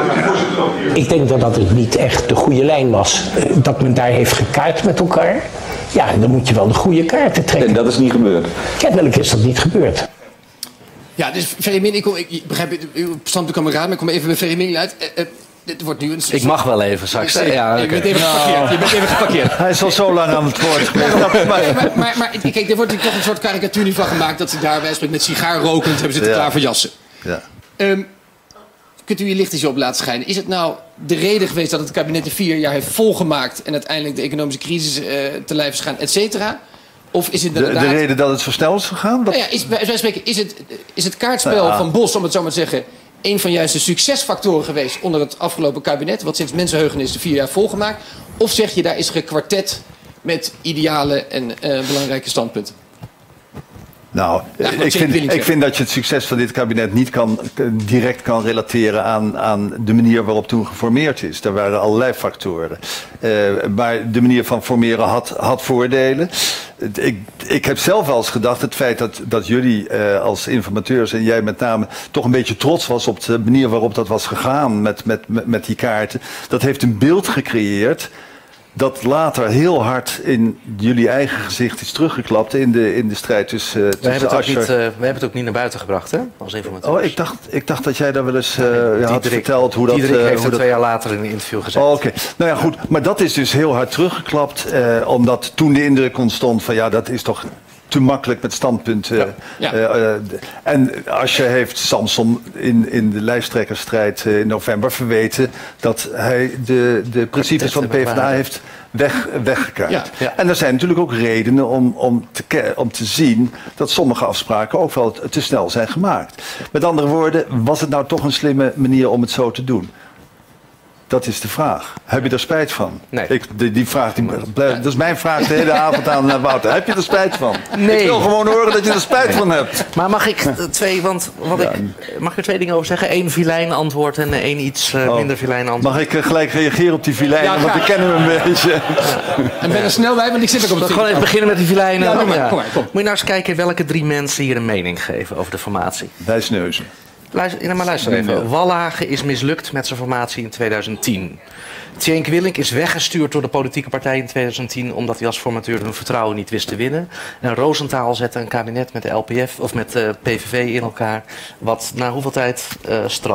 Ik denk dat het niet echt de goede lijn was. Dat men daar heeft gekaart met elkaar. Ja, dan moet je wel de goede kaarten trekken. En dat is niet gebeurd. Kennelijk is dat niet gebeurd. Ja, dus Ferry Min, ik begrijp uw standpunt kameraad, maar ik kom even bij Ferry Min uit. Dit wordt nu een... Ik mag wel even straks. Ja, je bent even geparkeerd. Je bent even geparkeerd. Hij is al zo lang aan het woord geweest. Maar kijk, er wordt toch een soort karikatuur nu van gemaakt dat ze daarbij spreken met sigaar rokend hebben zitten klaar voor jassen. Ja. Kunt u je licht eens op laten schijnen? Is het nou de reden geweest dat het kabinet de 4 jaar heeft volgemaakt en uiteindelijk de economische crisis te lijf is gegaan, et cetera? Of is het de reden dat het zo snel is gegaan? Nou ja, wij spreken, is het kaartspel van Bos, om het zo maar te zeggen, een van juist de succesfactoren geweest onder het afgelopen kabinet, wat sinds mensenheugenis de 4 jaar volgemaakt? Of zeg je, daar is gekwartet met ideale en belangrijke standpunten? Nou, ik vind dat je het succes van dit kabinet niet direct kan relateren aan de manier waarop toen geformeerd is. Daar waren allerlei factoren. Maar de manier van formeren had voordelen. Ik heb zelf wel eens gedacht, het feit dat jullie als informateurs en jij met name toch een beetje trots was op de manier waarop dat was gegaan met die kaarten. Dat heeft een beeld gecreëerd dat later heel hard in jullie eigen gezicht is teruggeklapt in de strijd tussen Asscher. We hebben het ook niet naar buiten gebracht, hè, als informateur. Oh, ik dacht dat jij daar wel eens had verteld hoe dat... Diederik heeft het 2 jaar later in een interview gezegd. Oh, oké. Nou ja, goed. Maar dat is dus heel hard teruggeklapt, omdat toen de indruk ontstond van ja, dat is toch te makkelijk met standpunten. En Asscher heeft Samson in de lijsttrekkersstrijd in november verweten dat hij de principes van de PvdA heeft weggekaart. En er zijn natuurlijk ook redenen om te zien dat sommige afspraken ook wel te snel zijn gemaakt. Met andere woorden, was het nou toch een slimme manier om het zo te doen? Dat is de vraag. Heb je er spijt van? Nee. Die vraag, dat is mijn vraag de hele avond aan Wouter. Heb je er spijt van? Nee. Ik wil gewoon horen dat je er spijt van hebt. Maar mag ik mag ik er 2 dingen over zeggen? 1 vilijn antwoord en 1 iets minder vilijn antwoord. Mag ik gelijk reageren op die vilijnen? Want ik ken hem een beetje. En ben er snel bij, want ik zit ook op het gewoon even beginnen met die vilijnen. Ja, kom maar. Moet je nou eens kijken welke 3 mensen hier een mening geven over de formatie. Wijsneuzen. Luister even. Wallage is mislukt met zijn formatie in 2010. Tjenk Willink is weggestuurd door de politieke partij in 2010... omdat hij als formateur hun vertrouwen niet wist te winnen. En Rosenthal zette een kabinet met de LPF of met de PVV in elkaar... wat na hoeveel tijd strandde.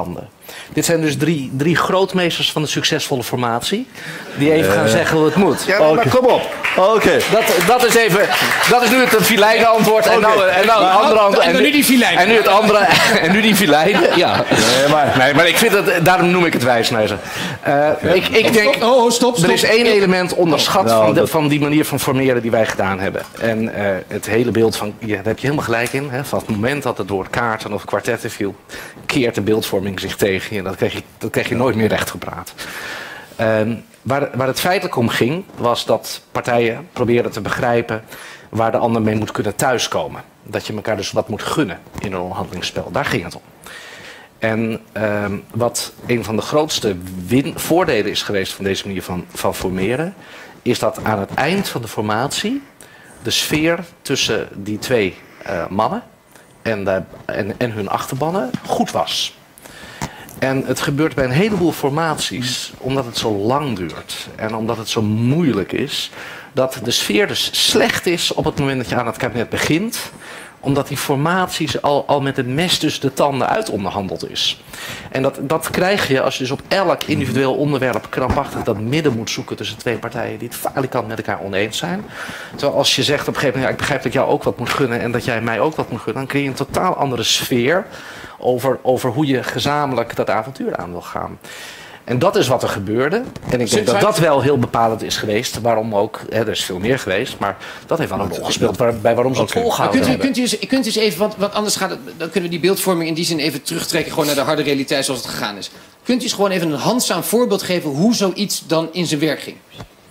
Dit zijn dus drie grootmeesters van de succesvolle formatie. Die even gaan zeggen hoe het moet. Ja, maar kom op. Oké. Dat is even. Dat is nu het filijne antwoord. En nou het andere antwoord. En nu die filijne. En nu het andere. En nu die filijne. Ja. Nee, maar ik vind het. Daarom noem ik het wijsneuzen. Ik denk. Stop. Er is één element onderschat van die manier van formeren die wij gedaan hebben. En het hele beeld van. Ja, daar heb je helemaal gelijk in. Hè, van het moment dat het door kaarten of kwartetten viel, keert de beeldvorming zich tegen je. En dat kreeg je nooit meer rechtgepraat. Waar het feitelijk om ging, was dat partijen probeerden te begrijpen waar de ander mee moet kunnen thuiskomen. Dat je elkaar dus wat moet gunnen in een onderhandelingsspel. Daar ging het om. En wat een van de grootste voordelen is geweest van deze manier van formeren, is dat aan het eind van de formatie de sfeer tussen die twee mannen en hun achterbannen goed was. En het gebeurt bij een heleboel formaties, omdat het zo lang duurt en omdat het zo moeilijk is, dat de sfeer dus slecht is op het moment dat je aan het kabinet begint, omdat die formaties al met een mes tussen de tanden uitonderhandeld is. En dat krijg je als je dus op elk individueel onderwerp krampachtig dat midden moet zoeken tussen twee partijen die het falikant met elkaar oneens zijn. Terwijl als je zegt op een gegeven moment, ja, ik begrijp dat ik jou ook wat moet gunnen en dat jij mij ook wat moet gunnen, dan creëer je een totaal andere sfeer over hoe je gezamenlijk dat avontuur aan wil gaan. En dat is wat er gebeurde. En ik denk dat wel heel bepalend is geweest. Waarom ook, er is veel meer geweest, maar dat heeft wel een rol gespeeld bij waarom ze het volgehouden hebben. Kunt u eens even, want anders dan kunnen we die beeldvorming in die zin even terugtrekken gewoon naar de harde realiteit zoals het gegaan is. Kunt u eens gewoon even een handzaam voorbeeld geven hoe zoiets dan in zijn werk ging?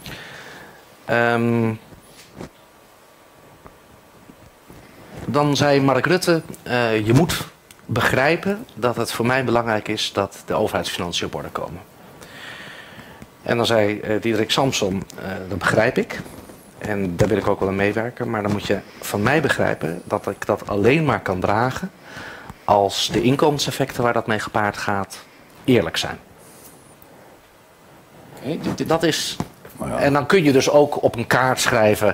Dan zei Mark Rutte, je moet begrijpen dat het voor mij belangrijk is dat de overheidsfinanciën op orde komen. En dan zei Diederik Samsom, dat begrijp ik. En daar wil ik ook wel aan meewerken. Maar dan moet je van mij begrijpen dat ik dat alleen maar kan dragen als de inkomenseffecten waar dat mee gepaard gaat eerlijk zijn. Dat is. En dan kun je dus ook op een kaart schrijven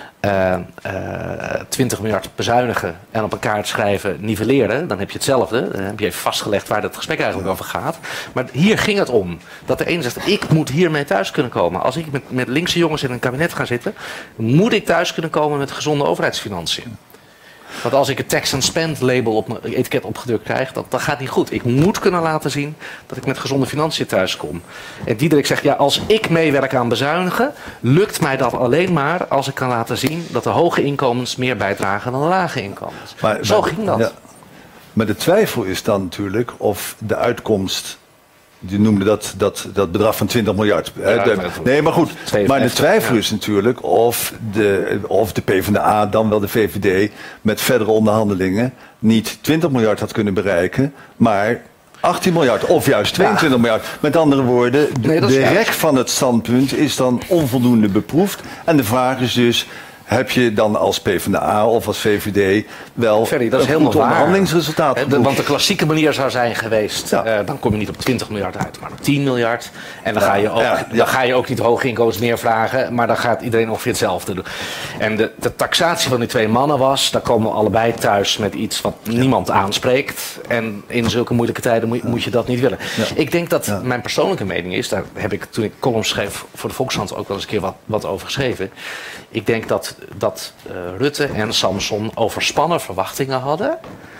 20 miljard bezuinigen en op een kaart schrijven nivelleren, dan heb je hetzelfde. Dan heb je even vastgelegd waar het gesprek eigenlijk over gaat. Maar hier ging het om. Dat de een zegt, ik moet hiermee thuis kunnen komen. Als ik met linkse jongens in een kabinet ga zitten, moet ik thuis kunnen komen met gezonde overheidsfinanciën. Want als ik het tax and spend label op mijn etiket opgedrukt krijg, dat gaat niet goed. Ik moet kunnen laten zien dat ik met gezonde financiën thuis kom. En Diederik zegt, ja, als ik meewerk aan bezuinigen, lukt mij dat alleen maar als ik kan laten zien dat de hoge inkomens meer bijdragen dan de lage inkomens. Zo ging dat. Ja. Maar de twijfel is dan natuurlijk of de uitkomst. Je noemde dat bedrag van 20 miljard. Ja, nee, maar goed. Maar de twijfel is natuurlijk of de PvdA, dan wel de VVD, met verdere onderhandelingen niet 20 miljard had kunnen bereiken, maar 18 miljard of juist 22 miljard. Met andere woorden, de rek van het standpunt is dan onvoldoende beproefd. En de vraag is dus, heb je dan als PvdA of als VVD wel Ferry, dat is een goed onderhandelingsresultaat? Want de klassieke manier zou zijn geweest, dan kom je niet op 20 miljard uit, maar op 10 miljard. En dan, ga je ook niet hoge inkomens meer vragen, maar dan gaat iedereen ongeveer hetzelfde doen. En de taxatie van die twee mannen was, daar komen we allebei thuis met iets wat niemand aanspreekt. En in zulke moeilijke tijden moet je dat niet willen. Ja. Ik denk dat mijn persoonlijke mening is, daar heb ik toen ik columns schreef voor de Volkskrant ook wel eens een keer wat over geschreven. Ik denk dat Rutte en Samson overspannen verwachtingen hadden.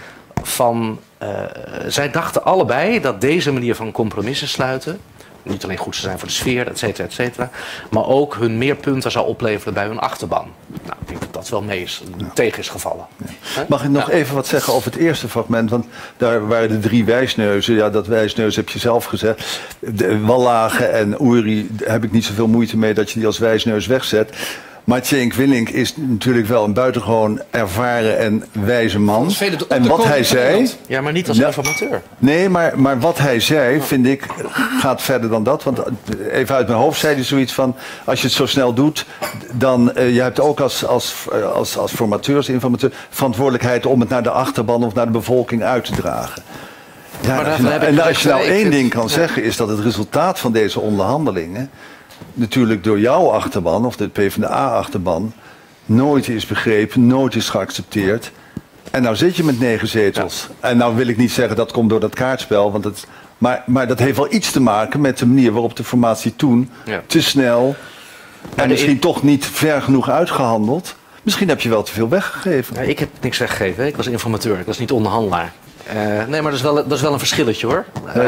Zij dachten allebei dat deze manier van compromissen sluiten niet alleen goed zou zijn voor de sfeer, et cetera, maar ook hun meer punten zou opleveren bij hun achterban. Nou, ik denk dat dat wel tegen is gevallen. Ja. Mag ik nog even wat zeggen over het eerste fragment? Want daar waren de 3 wijsneuzen. Ja, dat wijsneus heb je zelf gezegd. Wallage en Uri heb ik niet zoveel moeite mee dat je die als wijsneus wegzet. Maar Cenk Willink is natuurlijk wel een buitengewoon ervaren en wijze man. En wat hij zei. Ja, maar niet als informateur. Nee, maar wat hij zei, vind ik, gaat verder dan dat. Want even uit mijn hoofd zei hij zoiets van: als je het zo snel doet, dan je hebt ook als formateurs, informateur, verantwoordelijkheid om het naar de achterban of naar de bevolking uit te dragen. Ja, als je nou één ding kan zeggen, is dat het resultaat van deze onderhandelingen natuurlijk door jouw achterban, of de PvdA-achterban, nooit is begrepen, nooit is geaccepteerd. En nou zit je met 9 zetels. En nou wil ik niet zeggen dat komt door dat kaartspel, want het Maar dat heeft wel iets te maken met de manier waarop de formatie toen te snel en misschien toch niet ver genoeg uitgehandeld. Misschien heb je wel te veel weggegeven. Ja, ik heb niks weggegeven. Ik was informateur. Ik was niet onderhandelaar. Nee, maar dat is wel een verschilletje hoor.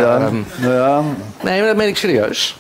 Nee, maar dat meen ik serieus.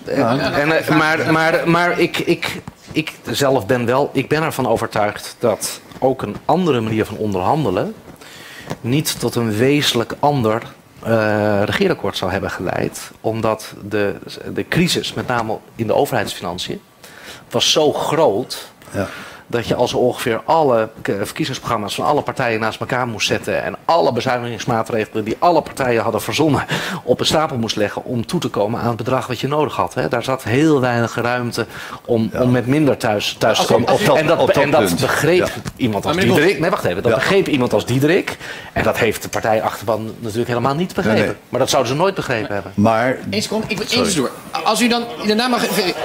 Maar ik zelf ben ervan overtuigd dat ook een andere manier van onderhandelen niet tot een wezenlijk ander regeerakkoord zou hebben geleid. Omdat de crisis, met name in de overheidsfinanciën, was zo groot dat je als ongeveer alle verkiezingsprogramma's van alle partijen naast elkaar moest zetten en alle bezuinigingsmaatregelen die alle partijen hadden verzonnen op een stapel moest leggen om toe te komen aan het bedrag wat je nodig had. Hè. Daar zat heel weinig ruimte om met minder thuis te komen. En dat begreep iemand als Diederik. Nee, wacht even. Dat begreep iemand als Diederik. En dat heeft de partijachterban natuurlijk helemaal niet begrepen. Nee. Maar dat zouden ze nooit begrepen hebben. Maar... Eén seconde, ik wil eens door. Als u dan daarna mag...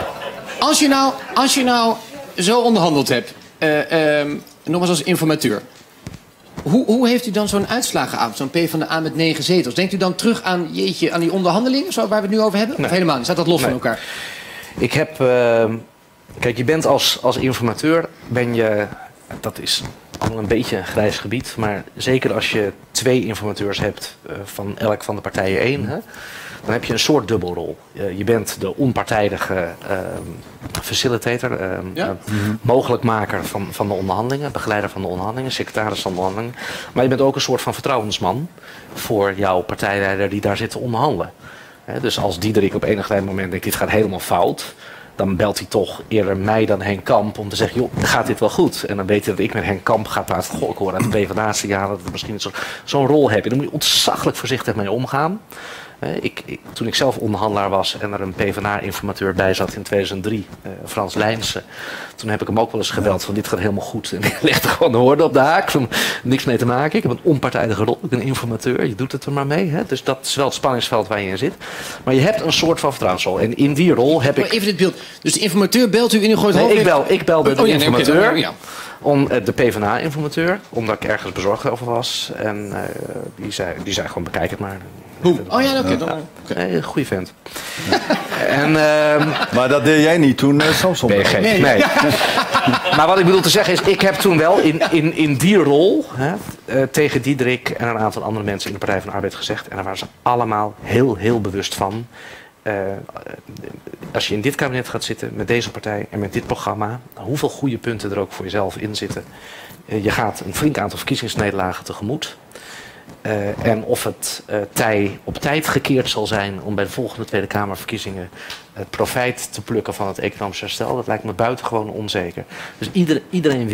Als je nou zo onderhandeld hebt, nogmaals als informateur. Hoe heeft u dan zo'n uitslagenavond, zo'n PvdA met 9 zetels? Denkt u dan terug aan die onderhandeling, waar we het nu over hebben? Nee. Of helemaal niet? Staat dat los van elkaar? Ik heb... kijk, je bent als informateur, dat is allemaal een beetje een grijs gebied, maar zeker als je 2 informateurs hebt van elk van de partijen 1... Hè, dan heb je een soort dubbelrol. Je bent de onpartijdige facilitator, mogelijkmaker van de onderhandelingen, begeleider van de onderhandelingen, secretaris van de onderhandelingen. Maar je bent ook een soort van vertrouwensman voor jouw partijleider die daar zit te onderhandelen. Dus als Diederik op enig moment denkt, dit gaat helemaal fout, dan belt hij toch eerder mij dan Henk Kamp om te zeggen, joh, gaat dit wel goed? En dan weet hij dat ik met Henk Kamp ga praten. Goh, ik hoor aan de PvdA-signalen dat het misschien zo'n rol heb. En daar moet je ontzaglijk voorzichtig mee omgaan. Toen ik zelf onderhandelaar was en er een PvdA-informateur bij zat in 2003, Frans Lijnsen, toen heb ik hem ook wel eens gebeld van dit gaat helemaal goed. En ik legde gewoon de woorden op de haak, van niks mee te maken. Ik heb een onpartijdige rol, ik ben informateur, je doet het er maar mee. Hè? Dus dat is wel het spanningsveld waar je in zit. Maar je hebt een soort van vertrouwensrol. En in die rol heb ik... Even dit beeld. Dus de informateur belt u in uw grote hoofd? Ik belde de informateur. Om de PvdA-informateur, omdat ik ergens bezorgd over was. En die zei gewoon, bekijk het maar. Hoe? Oh ja, oké. Goeie vent. Maar dat deed jij niet toen, Samson? Nee. Maar wat ik bedoel te zeggen is, ik heb toen wel in die rol tegen Diederik en een aantal andere mensen in de Partij van de Arbeid gezegd. En daar waren ze allemaal heel bewust van. Als je in dit kabinet gaat zitten met deze partij en met dit programma, hoeveel goede punten er ook voor jezelf in zitten. Je gaat een flink aantal verkiezingsnederlagen tegemoet. En of het tij op tijd gekeerd zal zijn om bij de volgende Tweede Kamerverkiezingen het profijt te plukken van het economisch herstel, dat lijkt me buitengewoon onzeker. Dus iedereen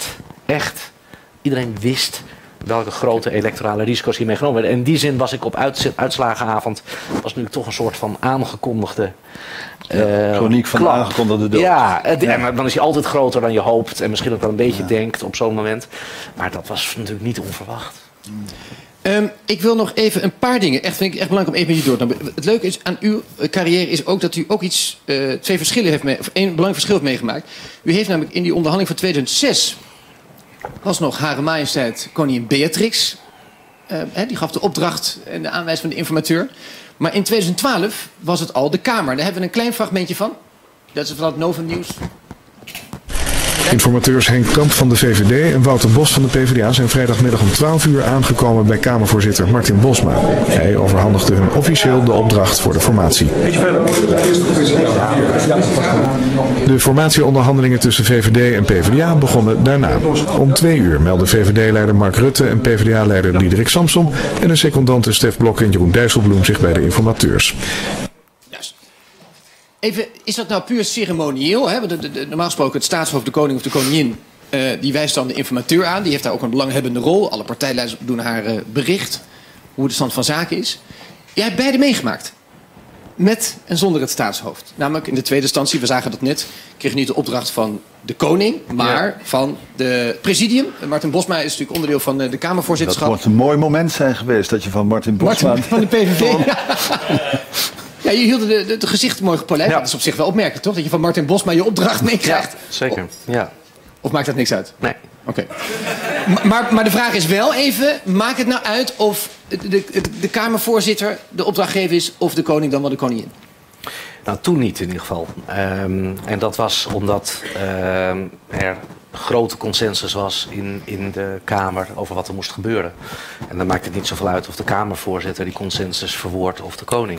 wist welke grote electorale risico's hiermee genomen werden. En in die zin was ik op uitslagenavond, was nu toch een soort van aangekondigde... chroniek van de aangekondigde dood. Ja, en dan is hij altijd groter dan je hoopt en misschien ook wel een beetje denkt op zo'n moment. Maar dat was natuurlijk niet onverwacht. Ik wil nog even een paar dingen. Vind ik echt belangrijk om even met je door te nemen. Het leuke is aan uw carrière is ook dat u ook één belangrijk verschil heeft meegemaakt. U heeft namelijk in die onderhandeling van 2006 was nog Hare Majesteit Koningin Beatrix. Die gaf de opdracht en de aanwijzing van de informateur. Maar in 2012 was het al de Kamer. Daar hebben we een klein fragmentje van. Dat is van het Novum Nieuws. Informateurs Henk Kamp van de VVD en Wouter Bos van de PvdA zijn vrijdagmiddag om 12 uur aangekomen bij Kamervoorzitter Martin Bosma. Hij overhandigde hun officieel de opdracht voor de formatie. De formatieonderhandelingen tussen VVD en PvdA begonnen daarna. Om 2 uur meldden VVD-leider Mark Rutte en PvdA-leider Diederik Samsom en de secondanten Stef Blok en Jeroen Dijsselbloem zich bij de informateurs. Even, is dat nou puur ceremonieel? Hè? Normaal gesproken het staatshoofd, de koning of de koningin, die wijst dan de informateur aan. Die heeft daar ook een belanghebbende rol. Alle partijleiders doen haar bericht hoe de stand van zaken is. Jij hebt beide meegemaakt. Met en zonder het staatshoofd. Namelijk in de tweede instantie, we zagen dat net, kreeg je niet de opdracht van de koning, maar van de presidium. Martin Bosma is natuurlijk onderdeel van de Kamervoorzitterschap. Dat moet een mooi moment zijn geweest dat je van Martin Bosma... van de PVV. Ja, je hield de gezicht mooi gepolijst. Ja. Dat is op zich wel opmerkelijk, toch? Dat je van Martin Bosma je opdracht meekrijgt. Ja, zeker. Ja. Of maakt dat niks uit? Nee. Oké. Maar de vraag is wel even, maakt het nou uit of de Kamervoorzitter de opdrachtgever is of de koning dan wel de koningin? Nou, toen niet in ieder geval. En dat was omdat er grote consensus was in de Kamer over wat er moest gebeuren. En dan maakt het niet zoveel uit of de Kamervoorzitter die consensus verwoordt of de koning.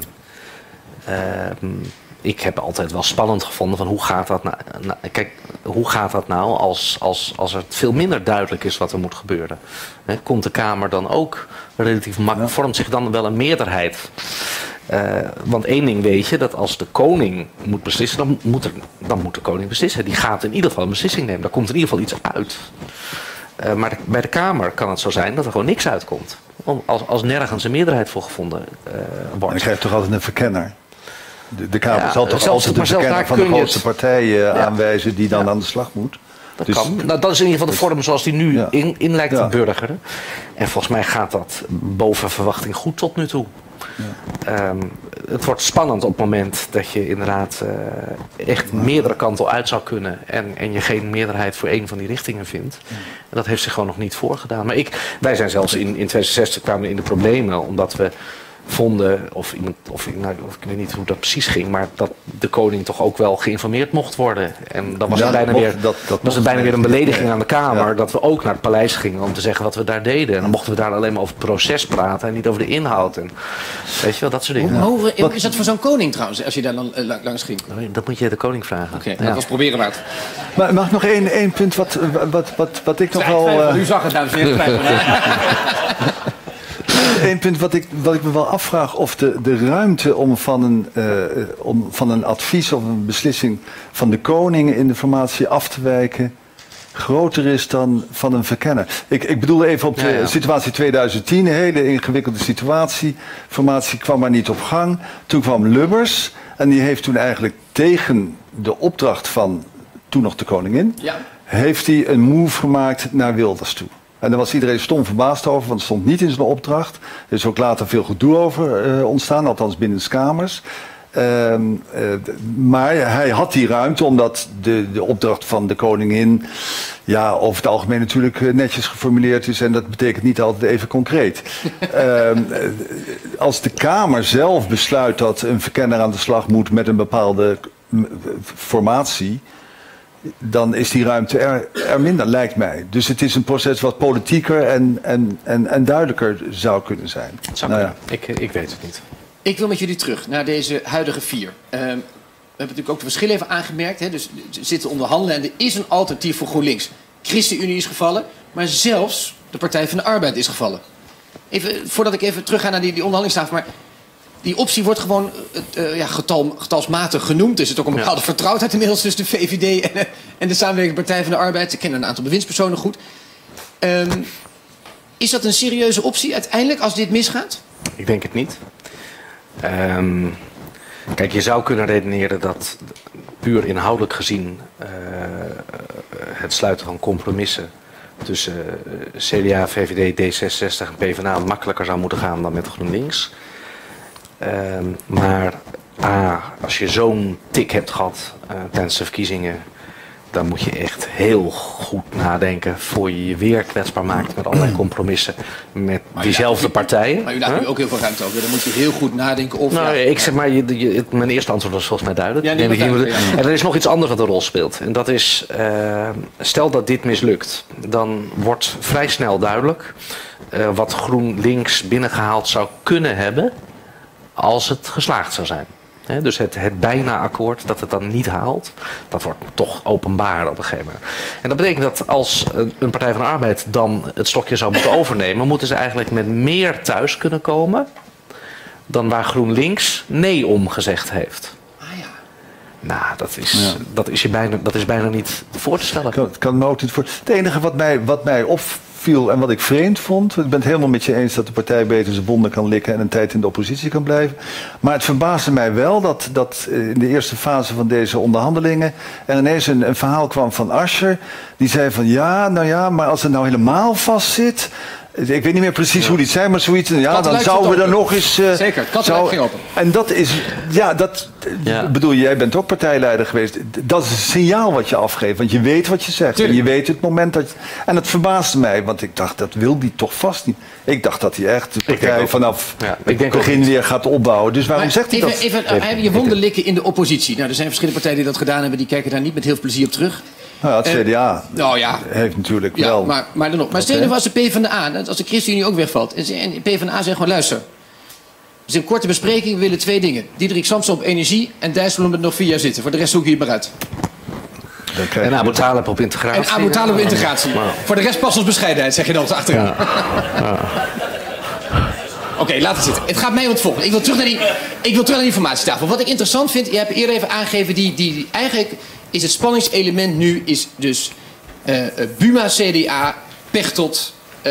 Ik heb altijd wel spannend gevonden van hoe gaat dat nou, kijk, hoe gaat dat nou als het veel minder duidelijk is wat er moet gebeuren? Komt de Kamer dan ook relatief makkelijk, vormt zich dan wel een meerderheid? Want één ding weet je, dat als de koning moet beslissen, dan moet de koning beslissen. Die gaat in ieder geval een beslissing nemen. Daar komt in ieder geval iets uit. Maar bij de Kamer kan het zo zijn dat er gewoon niks uitkomt. Als nergens een meerderheid voor gevonden wordt. Dan krijg je toch altijd een verkenner. De Kamer zal toch altijd een verkenner van de grootste partij aanwijzen die dan aan de slag moet. Dat kan. Nou, dat is in ieder geval de vorm zoals die nu in lijkt te burgeren. En volgens mij gaat dat boven verwachting goed tot nu toe. Ja. Het wordt spannend op het moment dat je inderdaad echt meerdere kanten uit zou kunnen en je geen meerderheid voor één van die richtingen vindt. En dat heeft zich gewoon nog niet voorgedaan. Maar wij zijn zelfs in 2006 kwamen in de problemen omdat we vonden, ik weet niet hoe dat precies ging, maar dat de koning toch ook wel geïnformeerd mocht worden. En dan was het bijna weer een belediging aan de Kamer dat we ook naar het paleis gingen om te zeggen wat we daar deden. En dan mochten we daar alleen maar over het proces praten en niet over de inhoud. En, weet je wel, dat soort dingen. Hoe is dat voor zo'n koning trouwens, als je daar dan langs ging? Dat moet je de koning vragen. Oké, dat was proberen waard. Maar mag nog één punt wat ik nog wel... U zag het, dames en heren. Eén punt wat ik me wel afvraag of de ruimte om van een advies of een beslissing van de koning in de formatie af te wijken groter is dan van een verkenner. Ik bedoel even op de situatie 2010, een hele ingewikkelde situatie. Formatie kwam maar niet op gang. Toen kwam Lubbers en die heeft toen eigenlijk tegen de opdracht van toen nog de koningin, heeft hij een move gemaakt naar Wilders toe. En daar was iedereen stom verbaasd over, want het stond niet in zijn opdracht. Er is ook later veel gedoe over ontstaan, althans binnenskamers. Maar hij had die ruimte, omdat de opdracht van de koningin over het algemeen natuurlijk netjes geformuleerd is. En dat betekent niet altijd even concreet. Als de Kamer zelf besluit dat een verkenner aan de slag moet met een bepaalde formatie, dan is die ruimte er minder, lijkt mij. Dus het is een proces wat politieker en duidelijker zou kunnen zijn. Ik weet het niet. Ik wil met jullie terug naar deze huidige 4. We hebben natuurlijk ook de verschillen even aangemerkt. Hè? Dus we zitten onderhandelen en er is een alternatief voor GroenLinks. ChristenUnie is gevallen, maar zelfs de Partij van de Arbeid is gevallen. Even, voordat ik even terug ga naar die onderhandelingstafel, maar die optie wordt gewoon getalsmatig genoemd. Er zit ook een bepaalde vertrouwdheid inmiddels tussen de VVD en de samenwerkende Partij van de Arbeid. Ze kennen een aantal bewindspersonen goed. Is dat een serieuze optie uiteindelijk als dit misgaat? Ik denk het niet. Kijk, je zou kunnen redeneren dat puur inhoudelijk gezien het sluiten van compromissen tussen CDA, VVD, D66 en PvdA makkelijker zou moeten gaan dan met GroenLinks. Maar als je zo'n tik hebt gehad tijdens de verkiezingen, dan moet je echt heel goed nadenken voor je je weer kwetsbaar maakt met allerlei compromissen met diezelfde partijen. Maar u laat nu ook heel veel ruimte over. Dan moet je heel goed nadenken of... Ik zeg maar, mijn eerste antwoord was volgens mij duidelijk. En er is nog iets anders wat een rol speelt. En dat is, stel dat dit mislukt, dan wordt vrij snel duidelijk wat GroenLinks binnengehaald zou kunnen hebben als het geslaagd zou zijn. Dus het bijna akkoord, dat het dan niet haalt, dat wordt toch openbaar op een gegeven moment. En dat betekent dat als een Partij van de Arbeid dan het stokje zou moeten overnemen, moeten ze eigenlijk met meer thuis kunnen komen dan waar GroenLinks nee om gezegd heeft. Nou, dat is bijna niet voor te stellen. Kan me ook niet voor. Het enige wat mij opviel en wat ik vreemd vond, ik ben het helemaal met je eens dat de partij beter zijn wonden kan likken en een tijd in de oppositie kan blijven. Maar het verbaasde mij wel dat in de eerste fase van deze onderhandelingen er ineens een verhaal kwam van Asscher. Die zei van maar als het nou helemaal vast zit, Ik weet niet meer precies hoe die zei, maar zoiets. Ja, dan zouden we er nog eens... Zeker, het kattenluik ging open. En dat is... Ik bedoel, jij bent ook partijleider geweest. Dat is een signaal wat je afgeeft. Want je weet wat je zegt. Tuurlijk. En je weet het moment dat... En het verbaasde mij, want ik dacht, dat wil die toch vast niet. Ik dacht dat hij echt de partij vanaf het begin weer gaat opbouwen. Dus waarom zegt hij dat? Even je wonden likken in de oppositie. Nou, er zijn verschillende partijen die dat gedaan hebben. Die kijken daar niet met heel veel plezier op terug. Nou, het CDA heeft natuurlijk wel... Maar dan nog. Maar stel je als de PvdA, als de ChristenUnie ook wegvalt... en de PvdA zegt gewoon, luister... Het is een korte bespreking, we willen 2 dingen. Diederik Samsom op energie en Dijsselbloem met nog 4 jaar zitten. Voor de rest zoek je het maar uit. En Abu Talib op integratie. En Abu Talib op integratie. Voor de rest past ons bescheidenheid, zeg je dan achteraan. Oké, laat het zitten. Het gaat mij om het volgende. Ik wil terug naar die informatietafel. Wat ik interessant vind, je hebt eerder even aangegeven... die eigenlijk is het spanningselement nu is dus Buma, CDA, Pechtold,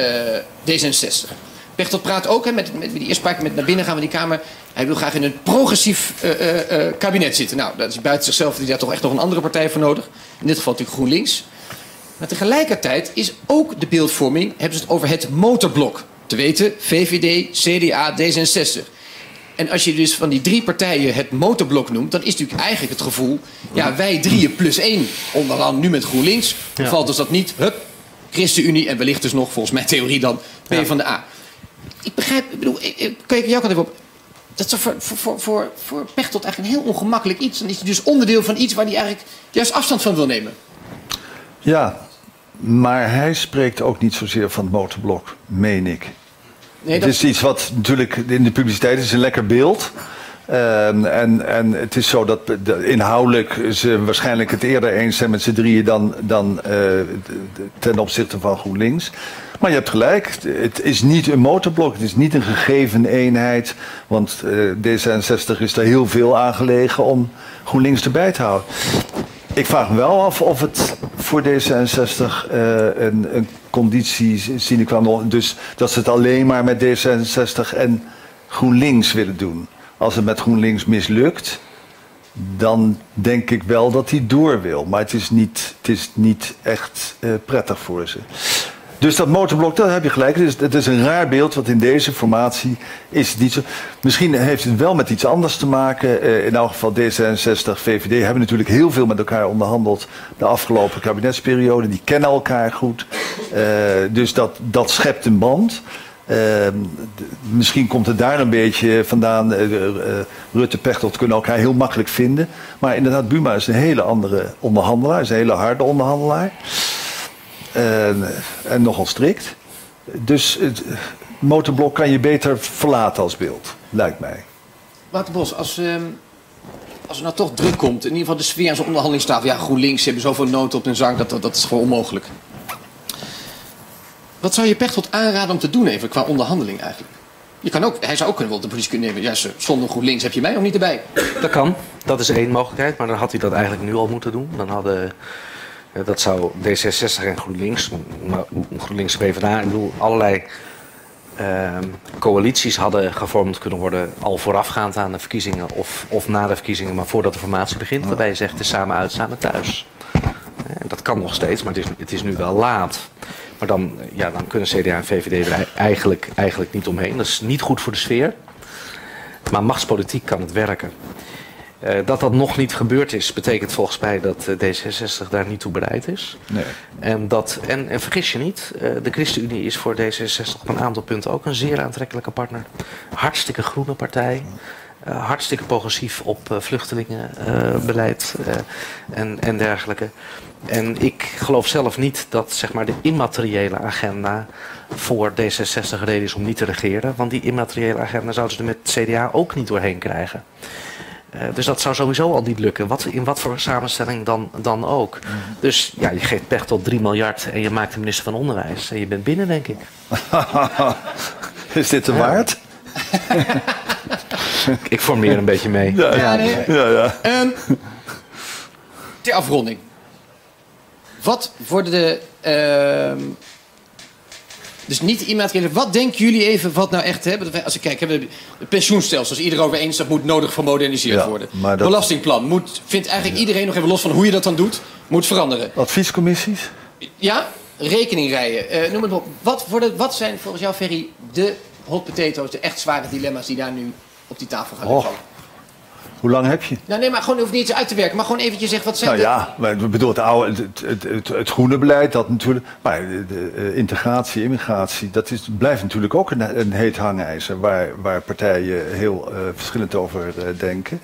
D66. Pechtold praat ook, met die eerste met naar binnen gaan we die Kamer. Hij wil graag in een progressief kabinet zitten. Nou, dat is buiten zichzelf, die daar toch echt nog een andere partij voor nodig. In dit geval natuurlijk GroenLinks. Maar tegelijkertijd is ook de beeldvorming, hebben ze het over het motorblok. Te weten, VVD, CDA, D66. En als je dus van die 3 partijen het motorblok noemt... dan is natuurlijk eigenlijk het gevoel... ja, wij 3 plus 1, onderaan nu met GroenLinks... valt dus dat niet, ChristenUnie en wellicht dus nog, volgens mijn theorie dan, PvdA. Ik begrijp, kijk jou kan even op... dat is voor Pechtold eigenlijk een heel ongemakkelijk iets. Dan is hij dus onderdeel van iets waar hij eigenlijk juist afstand van wil nemen. Ja, maar hij spreekt ook niet zozeer van het motorblok, meen ik. Nee, het is iets wat natuurlijk in de publiciteit is een lekker beeld. En het is zo dat inhoudelijk ze waarschijnlijk het eerder eens zijn met z'n drieën dan ten opzichte van GroenLinks. Maar je hebt gelijk, het is niet een motorblok, het is niet een gegeven eenheid. Want D66 is er heel veel aan gelegen om GroenLinks erbij te houden. Ik vraag me wel af of het voor D66 een conditie sine qua non, dus dat ze het alleen maar met D66 en GroenLinks willen doen. Als het met GroenLinks mislukt, dan denk ik wel dat hij door wil. Maar het is niet echt prettig voor ze. Dus dat motorblok, daar heb je gelijk. Het is een raar beeld, want in deze formatie is het niet zo. Misschien heeft het wel met iets anders te maken. In elk geval D66, VVD hebben natuurlijk heel veel met elkaar onderhandeld de afgelopen kabinetsperiode. Die kennen elkaar goed. Dus dat schept een band. Misschien komt het daar een beetje vandaan. Rutte, Pechtold kunnen elkaar heel makkelijk vinden. Maar inderdaad, Buma is een hele andere onderhandelaar. Is een hele harde onderhandelaar. En nogal strikt. Dus het motorblok kan je beter verlaten als beeld, lijkt mij. Wouter Bos, als er nou toch druk komt, in ieder geval de sfeer aan zo'n onderhandelingstafel. Ja, GroenLinks hebben zoveel noten op hun zang, dat is gewoon onmogelijk. Wat zou je Pechtold aanraden om te doen even qua onderhandeling eigenlijk? Hij zou ook wel de positie kunnen nemen. Ja, zonder GroenLinks heb je mij nog niet erbij. Dat kan, dat is 1 mogelijkheid, maar dan had hij dat eigenlijk nu al moeten doen. Dan hadden... Dat zou D66 en GroenLinks, GroenLinks PvdA, ik bedoel, allerlei coalities hadden gevormd kunnen worden al voorafgaand aan de verkiezingen of na de verkiezingen, maar voordat de formatie begint, waarbij je zegt het is samen uit, samen thuis. Dat kan nog steeds, maar het is nu wel laat. Maar dan kunnen CDA en VVD er eigenlijk niet omheen. Dat is niet goed voor de sfeer, maar machtspolitiek kan het werken. Dat nog niet gebeurd is, betekent volgens mij dat D66 daar niet toe bereid is. Nee. En vergis je niet, de ChristenUnie is voor D66 op een aantal punten ook een zeer aantrekkelijke partner. Hartstikke groene partij. Hartstikke progressief op vluchtelingenbeleid en dergelijke. En ik geloof zelf niet dat zeg maar, de immateriële agenda voor D66 reden is om niet te regeren. Want die immateriële agenda zouden ze er met het CDA ook niet doorheen krijgen. Dus dat zou sowieso al niet lukken. In wat voor samenstelling dan ook. Dus ja, je geeft Pechtold 3 miljard en je maakt de minister van Onderwijs. En je bent binnen, denk ik. Is dit de waard? Ik formeer een beetje mee. Ja. Ter afronding. Wat worden de... Dus niet immateriële. Wat denken jullie even wat nou echt hebben? Als ik kijk, hebben we het pensioenstelsel. Als iedereen over eens dat moet nodig gemoderniseerd worden. Dat... Belastingplan vindt eigenlijk iedereen nog even los van hoe je dat dan doet, moet veranderen. Adviescommissies? Ja, rekening rijden. Noem het op. Wat zijn volgens jou, Ferry, de hot potatoes, de echt zware dilemma's die daar nu op die tafel gaan liggen? Hoe lang heb je? Nou nee, maar gewoon hoeft niet eens uit te werken. Maar gewoon eventjes zeggen, wat zijn ik bedoel, het groene beleid, dat natuurlijk. Maar de integratie, immigratie, blijft natuurlijk ook een heet hangijzer waar partijen heel verschillend over denken.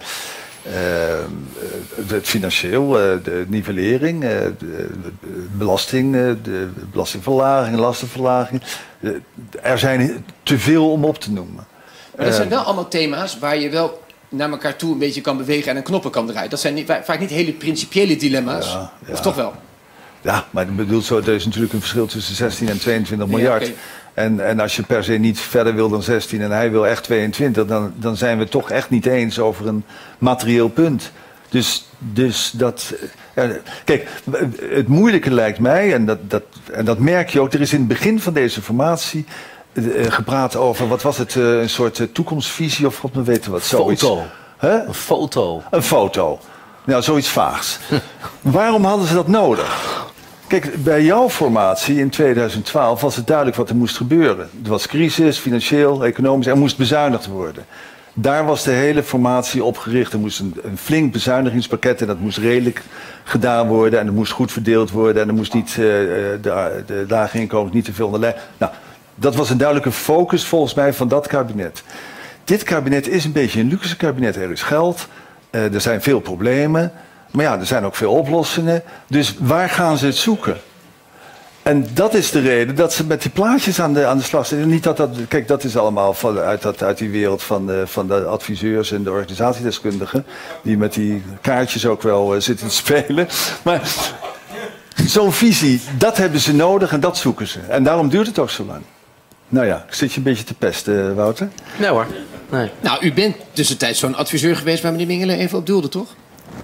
Het financieel, de nivellering, de belasting, de belastingverlaging, lastenverlaging. Er zijn te veel om op te noemen. Maar dat zijn wel allemaal thema's waar je wel naar elkaar toe een beetje kan bewegen en een knoppen kan draaien. Dat zijn vaak niet hele principiële dilemma's. Of toch wel? Ja, maar ik bedoel zo, er is natuurlijk een verschil tussen 16 en 22 miljard. Okay. En als je per se niet verder wil dan 16 en hij wil echt 22, dan zijn we het toch echt niet eens over een materieel punt. Dus dat... kijk, het moeilijke lijkt mij, en dat merk je ook, er is in het begin van deze formatie gepraat over, wat was het, een soort toekomstvisie of god me weten wat. Foto. Een foto. Een foto. Nou, zoiets vaags. Waarom hadden ze dat nodig? Kijk, bij jouw formatie in 2012 was het duidelijk wat er moest gebeuren. Er was crisis, financieel, economisch, er moest bezuinigd worden. Daar was de hele formatie op gericht. Er moest een flink bezuinigingspakket en dat moest redelijk gedaan worden. En er moest goed verdeeld worden en er moest niet de lage inkomens niet te veel onder. Nou, dat was een duidelijke focus volgens mij van dat kabinet. Dit kabinet is een beetje een luxe kabinet. Er is geld, er zijn veel problemen. Maar ja, er zijn ook veel oplossingen. Dus waar gaan ze het zoeken? En dat is de reden dat ze met die plaatjes aan de slag zijn. Niet kijk, dat is allemaal uit die wereld van de adviseurs en de organisatiedeskundigen. Die met die kaartjes ook wel zitten te spelen. Maar zo'n visie, dat hebben ze nodig en dat zoeken ze. En daarom duurt het ook zo lang. Nou ja, ik zit je een beetje te pesten, Wouter? Nee hoor. Nee. Nou, u bent tussentijds zo'n adviseur geweest waar meneer Mingelen even op doelde, toch?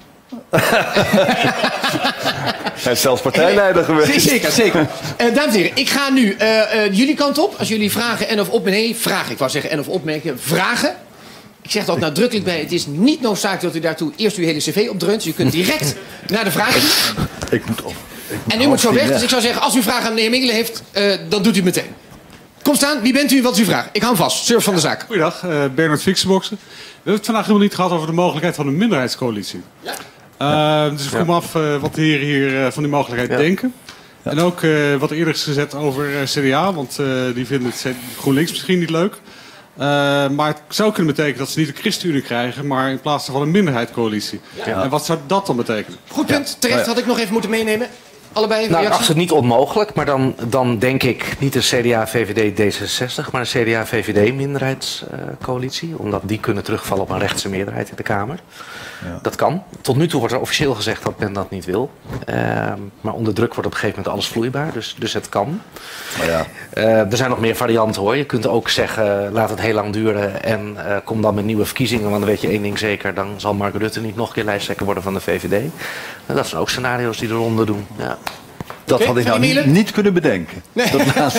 Hij is zelfs partijleider geweest. Zeker. Dames en heren, ik ga nu jullie kant op. Als jullie vragen en of opmerkingen... vragen, ik wou zeggen en of opmerkingen. Vragen. Ik zeg dat nadrukkelijk bij. Het is niet noodzakelijk dat u daartoe eerst uw hele cv opdreunt. Dus u kunt direct naar de vragen. Ik moet op. En u moet zo weg. Dus ik zou zeggen, als u vragen aan meneer Mingelen heeft, dan doet u het meteen. Kom staan, wie bent u en wat is uw vraag? Ik hou hem vast, surf van de zaak. Goeiedag, Bernard Fixenboxen. We hebben het vandaag helemaal niet gehad over de mogelijkheid van een minderheidscoalitie. Ja. Dus ik vroeg me af wat de heren hier van die mogelijkheid denken. Ja. En ook wat eerder is gezet over CDA, want die vinden het GroenLinks misschien niet leuk. Maar het zou kunnen betekenen dat ze niet een ChristenUnie krijgen, maar in plaats van een minderheidscoalitie. Ja. En wat zou dat dan betekenen? Goed punt, terecht had ik nog even moeten meenemen. Allebei een reactie? Absoluut niet onmogelijk, maar dan denk ik niet een CDA, VVD, D66, maar een CDA, VVD minderheidscoalitie. Omdat die kunnen terugvallen op een rechtse meerderheid in de Kamer. Ja. Dat kan. Tot nu toe wordt er officieel gezegd dat men dat niet wil. Maar onder druk wordt op een gegeven moment alles vloeibaar, dus het kan. Ja. Er zijn nog meer varianten hoor. Je kunt ook zeggen, laat het heel lang duren en kom dan met nieuwe verkiezingen. Want dan weet je één ding zeker, dan zal Mark Rutte niet nog een keer lijsttrekker worden van de VVD. Dat zijn ook scenario's die de ronde doen. Ja. Dat had ik nou niet kunnen bedenken. Nee.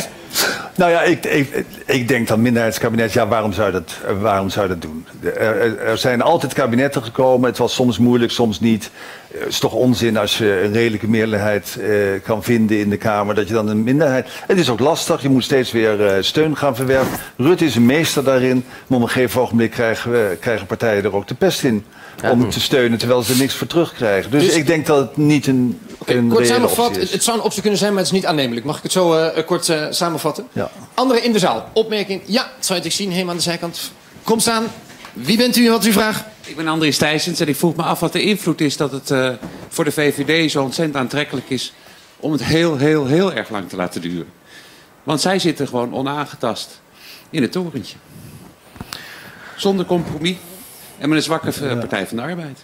Nou ja, ik denk dat minderheidskabinet, ja, waarom zou je dat doen? Er zijn altijd kabinetten gekomen, het was soms moeilijk, soms niet. Het is toch onzin als je een redelijke meerderheid kan vinden in de Kamer, dat je dan een minderheid... Het is ook lastig, je moet steeds weer steun gaan verwerven. Rutte is een meester daarin, maar op een gegeven ogenblik krijgen partijen er ook de pest in. Om het te steunen, terwijl ze er niks voor terugkrijgen. Dus ik denk dat het niet een kort samenvat, het zou een optie kunnen zijn, maar het is niet aannemelijk. Mag ik het zo kort samenvatten? Ja. Anderen in de zaal. Opmerking? Ja, dat zou je het zien, helemaal aan de zijkant. Kom staan. Wie bent u en wat is uw vraag? Ik ben Andries Thijsens en ik vroeg me af wat de invloed is dat het voor de VVD zo ontzettend aantrekkelijk is om het heel erg lang te laten duren. Want zij zitten gewoon onaangetast in het torentje. Zonder compromis. En met een zwakke Partij van de Arbeid.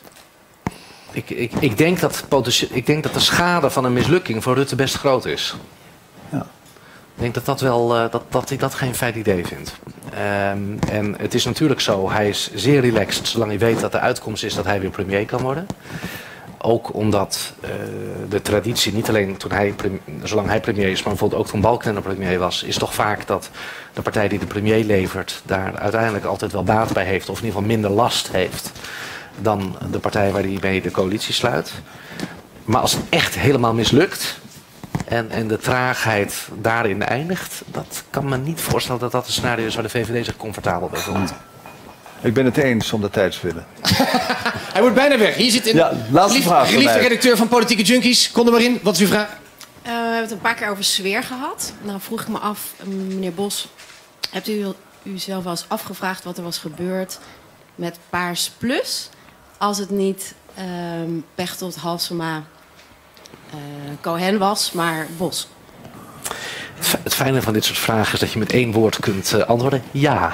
Ik denk dat de schade van een mislukking voor Rutte best groot is. Ja. Ik denk dat hij dat geen fijn idee vindt. En het is natuurlijk zo, hij is zeer relaxed zolang hij weet dat de uitkomst is dat hij weer premier kan worden. Ook omdat de traditie, niet alleen zolang hij premier is, maar bijvoorbeeld ook toen Balkenende premier was, is toch vaak dat de partij die de premier levert daar uiteindelijk altijd wel baat bij heeft, of in ieder geval minder last heeft dan de partij waar hij mee de coalitie sluit. Maar als het echt helemaal mislukt, en de traagheid daarin eindigt, dat kan me niet voorstellen dat dat een scenario is waar de VVD zich comfortabel bij voelt. Ik ben het eens om de tijdswillen. Hij wordt bijna weg. Hier zit een geliefde redacteur van Politieke Junkies. Kom er maar in. Wat is uw vraag? We hebben het een paar keer over sfeer gehad. Nou vroeg ik me af, meneer Bos, hebt u zelf wel eens afgevraagd wat er was gebeurd met Paars Plus als het niet Pechtold, Halsema, Cohen was, maar Bos? Het fijne van dit soort vragen is dat je met 1 woord kunt antwoorden. Ja.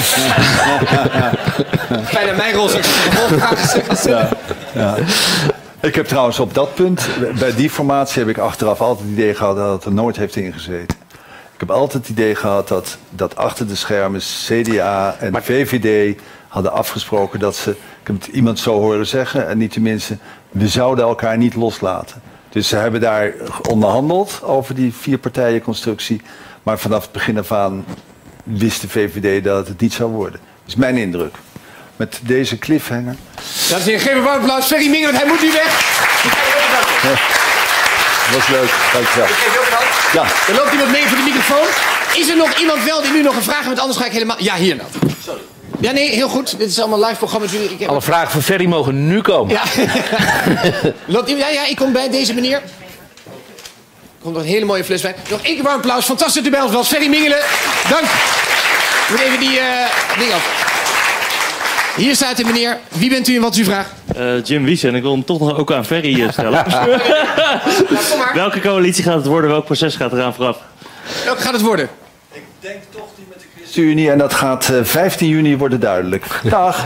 Fijn aan mijn rol zit. Ja. Ik heb trouwens op dat punt, bij die formatie heb ik achteraf altijd het idee gehad dat het er nooit heeft ingezeten. Ik heb altijd het idee gehad dat achter de schermen CDA en VVD hadden afgesproken dat ze, ik heb het iemand zo horen zeggen, en niet tenminste, we zouden elkaar niet loslaten. Dus ze hebben daar onderhandeld over die 4-partijenconstructie. Maar vanaf het begin af aan wist de VVD dat het niet zou worden. Dat is mijn indruk. Met deze cliffhanger. Dames en heren, geef een warm applaus. Ferry Mingelen, hij moet nu weg. Dat was leuk, dankjewel. Ja. Er loopt iemand mee voor de microfoon. Is er nog iemand wel die nu nog een vraag heeft? Anders ga ik helemaal... Ja, hier nou. Sorry. Ja, nee, heel goed. Dit is allemaal live programma. Alle vragen van Ferry mogen nu komen. Ja. Ja, ik kom bij deze meneer. Er komt nog een hele mooie fles wijn. Nog 1 keer warm applaus. Fantastisch dat u bij ons was. Ferry Mingelen, dank. Ik moet even die ding af. Hier staat de meneer. Wie bent u en wat is uw vraag? Jim Wiese, en ik wil hem toch nog ook aan Ferry stellen. Welke coalitie gaat het worden? Welk proces gaat eraan vooraf? Welke gaat het worden? Ik denk toch die met de ChristenUnie en dat gaat 15 juni worden duidelijk. Dag.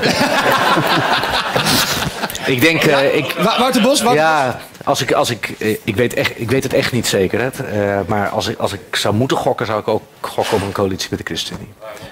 Ik denk... Wouter Bos? Ja, ik weet het echt niet zeker. Maar als ik zou moeten gokken, zou ik ook gokken op een coalitie met de ChristenUnie.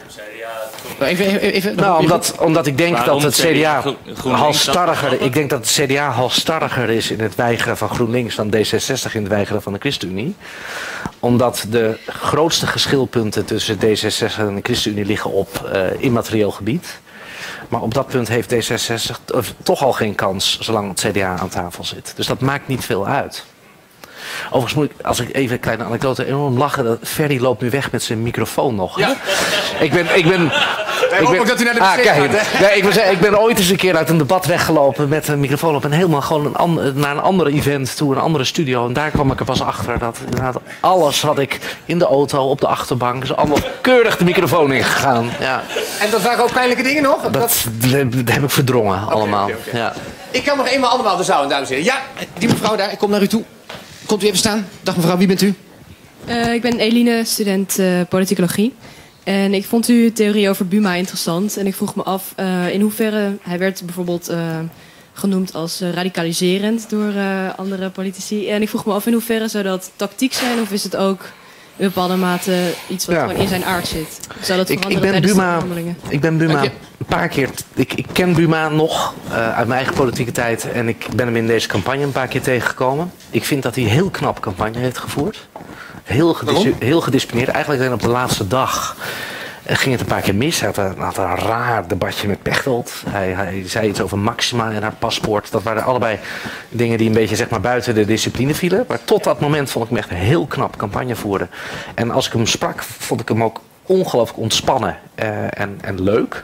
Omdat ik denk dat het CDA halsstarriger... Ik denk dat het CDA halsstarriger is in het weigeren van GroenLinks dan D66 in het weigeren van de ChristenUnie. Omdat de grootste geschilpunten tussen D66 en de ChristenUnie liggen op immaterieel gebied. Maar op dat punt heeft D66 toch al geen kans zolang het CDA aan tafel zit. Dus dat maakt niet veel uit. Overigens moet ik, als ik even een kleine anekdote, enorm lachen. Dat Ferry loopt nu weg met zijn microfoon nog. Ja. Ik hoop ook dat u naar de wc gaat. Ik ben ooit eens een keer uit een debat weggelopen met een microfoon op en helemaal gewoon naar een ander event toe, een andere studio. En daar kwam ik er pas achter dat inderdaad alles wat ik in de auto, op de achterbank, is allemaal keurig de microfoon ingegaan. Ja. En dat waren ook pijnlijke dingen nog? Dat heb ik verdrongen allemaal. Okay. Ja. Ik kan nog eenmaal allemaal de zaal, dames en heren. Ja, die mevrouw daar, ik kom naar u toe. Komt u even staan. Dag mevrouw, wie bent u? Ik ben Eline, student politicologie. En ik vond uw theorie over Buma interessant. En ik vroeg me af in hoeverre... Hij werd bijvoorbeeld genoemd als radicaliserend door andere politici. En ik vroeg me af in hoeverre zou dat tactiek zijn... of is het ook in bepaalde mate iets wat gewoon in zijn aard zit? Zou dat veranderen tijdens de onderhandelingen? Ik ben Buma een paar keer... Ik ken Buma nog uit mijn eigen politieke tijd. En ik ben hem in deze campagne een paar keer tegengekomen. Ik vind dat hij heel knap campagne heeft gevoerd. Heel gedisciplineerd. Eigenlijk alleen op de laatste dag ging het een paar keer mis. Hij had een raar debatje met Pechtold. Hij zei iets over Maxima en haar paspoort. Dat waren allebei dingen die een beetje zeg maar, buiten de discipline vielen. Maar tot dat moment vond ik hem echt een heel knap campagne voeren. En als ik hem sprak, vond ik hem ook ongelooflijk ontspannen en leuk.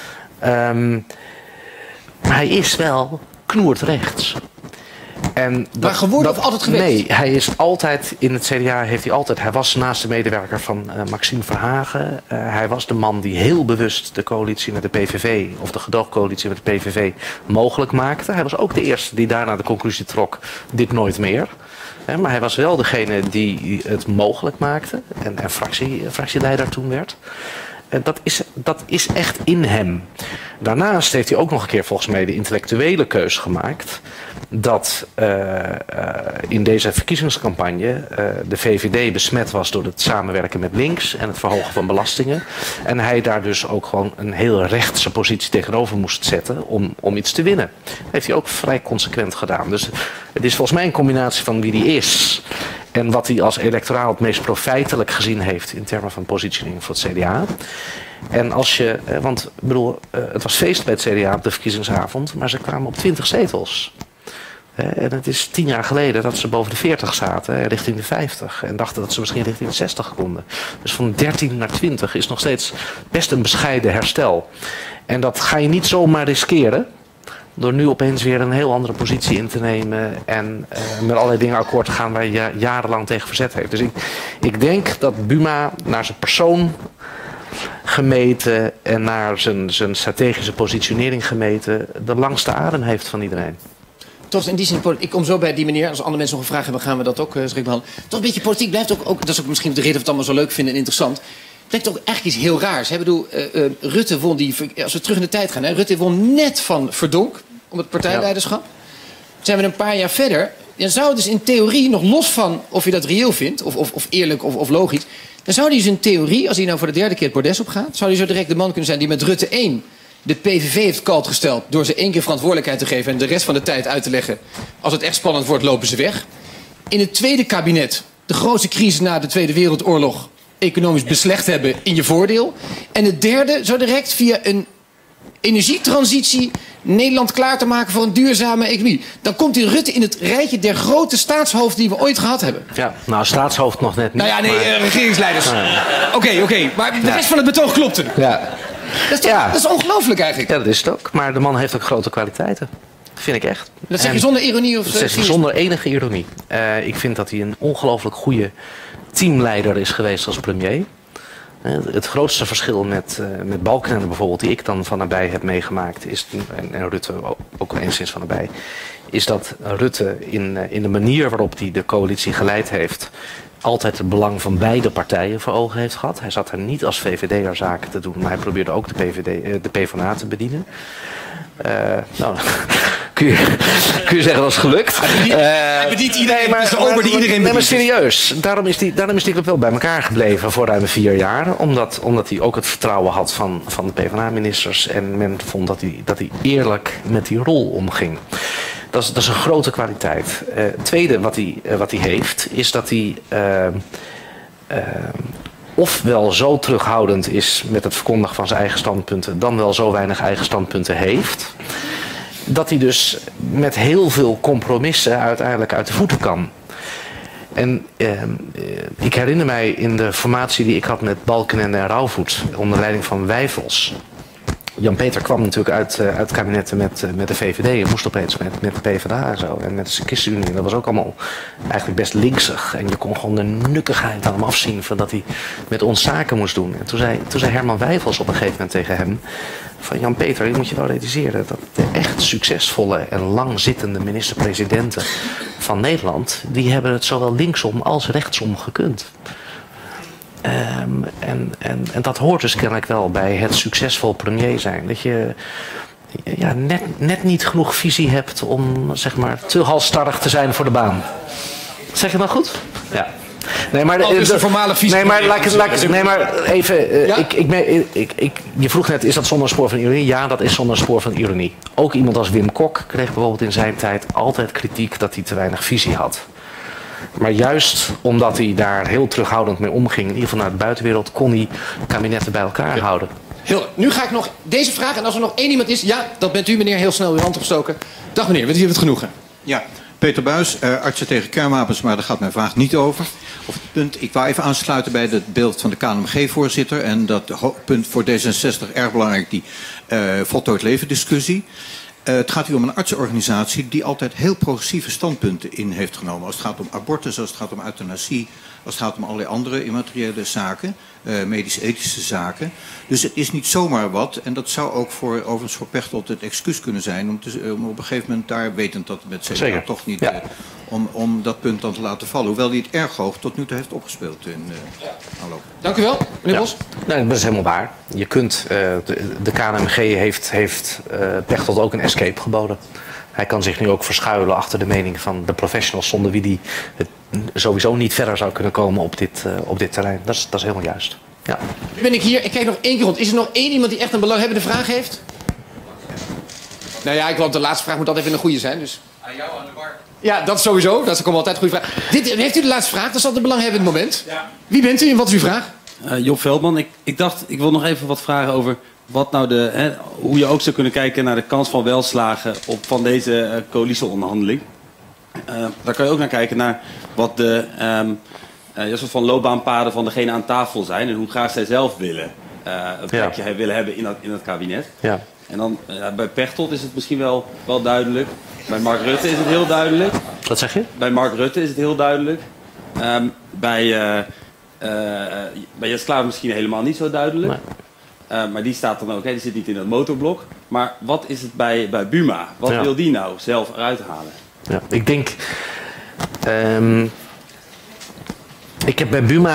Maar hij is wel knoertrechts. Maar geworden of altijd geweest? Nee, hij is altijd in het CDA. Hij was naast de medewerker van Maxime Verhagen. Hij was de man die heel bewust de coalitie met de PVV, of de gedoogcoalitie met de PVV, mogelijk maakte. Hij was ook de eerste die daarna de conclusie trok: dit nooit meer. Maar hij was wel degene die het mogelijk maakte en fractieleider toen werd. Dat is echt in hem. Daarnaast heeft hij ook nog een keer volgens mij de intellectuele keus gemaakt dat in deze verkiezingscampagne de VVD besmet was door het samenwerken met links en het verhogen van belastingen. En hij daar dus ook gewoon een heel rechtse positie tegenover moest zetten om iets te winnen. Dat heeft hij ook vrij consequent gedaan. Dus het is volgens mij een combinatie van wie hij is en wat hij als electoraal het meest profijtelijk gezien heeft in termen van positioning voor het CDA. En als je, want ik bedoel, het was feest bij het CDA op de verkiezingsavond, maar ze kwamen op 20 zetels. En het is 10 jaar geleden dat ze boven de 40 zaten, richting de 50. En dachten dat ze misschien richting de 60 konden. Dus van 13 naar 20 is nog steeds best een bescheiden herstel. En dat ga je niet zomaar riskeren door nu opeens weer een heel andere positie in te nemen en met allerlei dingen akkoord te gaan waar je jarenlang tegen verzet heeft. Dus ik denk dat Buma naar zijn persoon gemeten en naar zijn strategische positionering gemeten de langste adem heeft van iedereen. Toch in die zin, ik kom zo bij die meneer. Als andere mensen nog een vraag hebben, gaan we dat ook schrik behandelen. Toch een beetje politiek blijft ook, dat is ook misschien de reden of we het allemaal zo leuk vinden en interessant. Het lijkt ook eigenlijk iets heel raars. Ik bedoel, Rutte won als we terug in de tijd gaan, Rutte won net van Verdonk om het partijleiderschap. Zijn we een paar jaar verder. Dan zou dus in theorie, nog los van of je dat reëel vindt, of eerlijk of logisch, dan zou hij dus in theorie, als hij nou voor de 3e keer het bordes opgaat, zou hij zo direct de man kunnen zijn die met Rutte 1 de PVV heeft kalt gesteld door ze 1 keer verantwoordelijkheid te geven en de rest van de tijd uit te leggen. Als het echt spannend wordt, lopen ze weg. In het tweede kabinet de grootste crisis na de Tweede Wereldoorlog economisch beslecht hebben in je voordeel. En het derde zo direct via een energietransitie Nederland klaar te maken voor een duurzame economie. Dan komt die Rutte in het rijtje der grote staatshoofden die we ooit gehad hebben. Ja, nou staatshoofd nog net niet. Nou ja, nee, maar regeringsleiders. Oké. Maar de rest van het betoog klopte. Ja. Dat is ongelooflijk eigenlijk. Ja, dat is het ook. Maar de man heeft ook grote kwaliteiten. Vind ik echt. Dat zeg je zonder ironie? Of dat zeg je zonder enige ironie. Ik vind dat hij een ongelooflijk goede teamleider is geweest als premier. Het grootste verschil met Balkenende bijvoorbeeld, die ik dan van nabij heb meegemaakt, is, en Rutte ook enigszins van nabij, is dat Rutte in de manier waarop hij de coalitie geleid heeft, altijd het belang van beide partijen voor ogen heeft gehad. Hij zat er niet als VVD'er zaken te doen, maar hij probeerde ook de PvdA te bedienen. Nou, kun je zeggen dat is gelukt. Hij bedient iedereen, maar iedereen bedient. Nee, maar serieus. Daarom is die club wel bij elkaar gebleven voor ruim 4 jaar. Omdat hij ook het vertrouwen had van de PvdA-ministers. En men vond dat hij eerlijk met die rol omging. Dat is een grote kwaliteit. Het tweede wat hij heeft, is dat hij ofwel zo terughoudend is met het verkondigen van zijn eigen standpunten, dan wel zo weinig eigen standpunten heeft, dat hij dus met heel veel compromissen uiteindelijk uit de voeten kan. En ik herinner mij in de formatie die ik had met Balkenende en Rauwvoet, onder leiding van Wijfels. Jan-Peter kwam natuurlijk uit het kabinet met de VVD en moest opeens met de PvdA en zo. En met de ChristenUnie. Dat was ook allemaal eigenlijk best linksig. En je kon gewoon de nukkigheid aan hem afzien van dat hij met ons zaken moest doen. En toen zei Herman Wijfels op een gegeven moment tegen hem van Jan-Peter, je moet je wel realiseren dat de echt succesvolle en langzittende minister-presidenten van Nederland, die hebben het zowel linksom als rechtsom gekund. En dat hoort dus kennelijk wel bij het succesvol premier zijn. Dat je net niet genoeg visie hebt om zeg maar te halsstarrig te zijn voor de baan. Zeg je dat goed? Ja. Nee, maar dus de formale visie. Nee, maar even. Je vroeg net, is dat zonder een spoor van ironie? Ja, dat is zonder een spoor van ironie. Ook iemand als Wim Kok kreeg bijvoorbeeld in zijn tijd altijd kritiek dat hij te weinig visie had. Maar juist omdat hij daar heel terughoudend mee omging, in ieder geval naar de buitenwereld, kon hij kabinetten bij elkaar houden. Nu ga ik nog deze vraag, en als er nog één iemand is, ja, dat bent u meneer, heel snel uw hand opgestoken. Dag meneer, u heeft het genoegen. Ja, Peter Buijs, artsen tegen kernwapens, maar daar gaat mijn vraag niet over. Of het punt, ik wou even aansluiten bij het beeld van de KNMG-voorzitter en dat punt voor D66 erg belangrijk, die voltooid leven discussie. Het gaat hier om een artsenorganisatie die altijd heel progressieve standpunten in heeft genomen. Als het gaat om abortus, als het gaat om euthanasie, als het gaat om allerlei andere immateriële zaken, medisch-ethische zaken. Dus het is niet zomaar wat. En dat zou ook overigens voor Pechtold het excuus kunnen zijn om op een gegeven moment daar, wetend dat het met CDA toch niet, om dat punt dan te laten vallen. Hoewel hij het erg hoog tot nu toe heeft opgespeeld in aanloop. Dank u wel, meneer Bos. Nee, dat is helemaal waar. Je kunt, de KNMG heeft Pechtold ook een escape geboden. Hij kan zich nu ook verschuilen achter de mening van de professionals, zonder wie die sowieso niet verder zou kunnen komen op dit terrein. Dat is helemaal juist. Ja. Nu ben ik hier, ik kijk nog 1 keer rond. Is er nog 1 iemand die echt een belanghebbende vraag heeft? Nou ja, ik geloof de laatste vraag moet altijd even een goede zijn. Dus. Aan jou aan de bar. Ja, dat sowieso. Dat komt altijd goede vraag. Heeft u de laatste vraag? Dat is altijd een belanghebbend moment. Ja. Wie bent u en wat is uw vraag? Job Veldman. Ik dacht, ik wil nog even wat vragen over wat nou hoe je ook zou kunnen kijken naar de kans van welslagen van deze coalitieonderhandeling. Daar kan je ook naar kijken naar wat de soort van loopbaanpaden van degene aan tafel zijn en hoe graag zij zelf willen een plekje willen hebben in het kabinet. Ja. En dan bij Pechtold is het misschien wel duidelijk. Bij Mark Rutte is het heel duidelijk. Wat zeg je? Bij Mark Rutte is het heel duidelijk. Bij Jesse Klaver misschien helemaal niet zo duidelijk. Nee. Maar die staat dan ook, die zit niet in dat motorblok. Maar wat is het bij Buma? Wat wil die nou zelf eruit halen? Ja, ik denk... ik heb bij Buma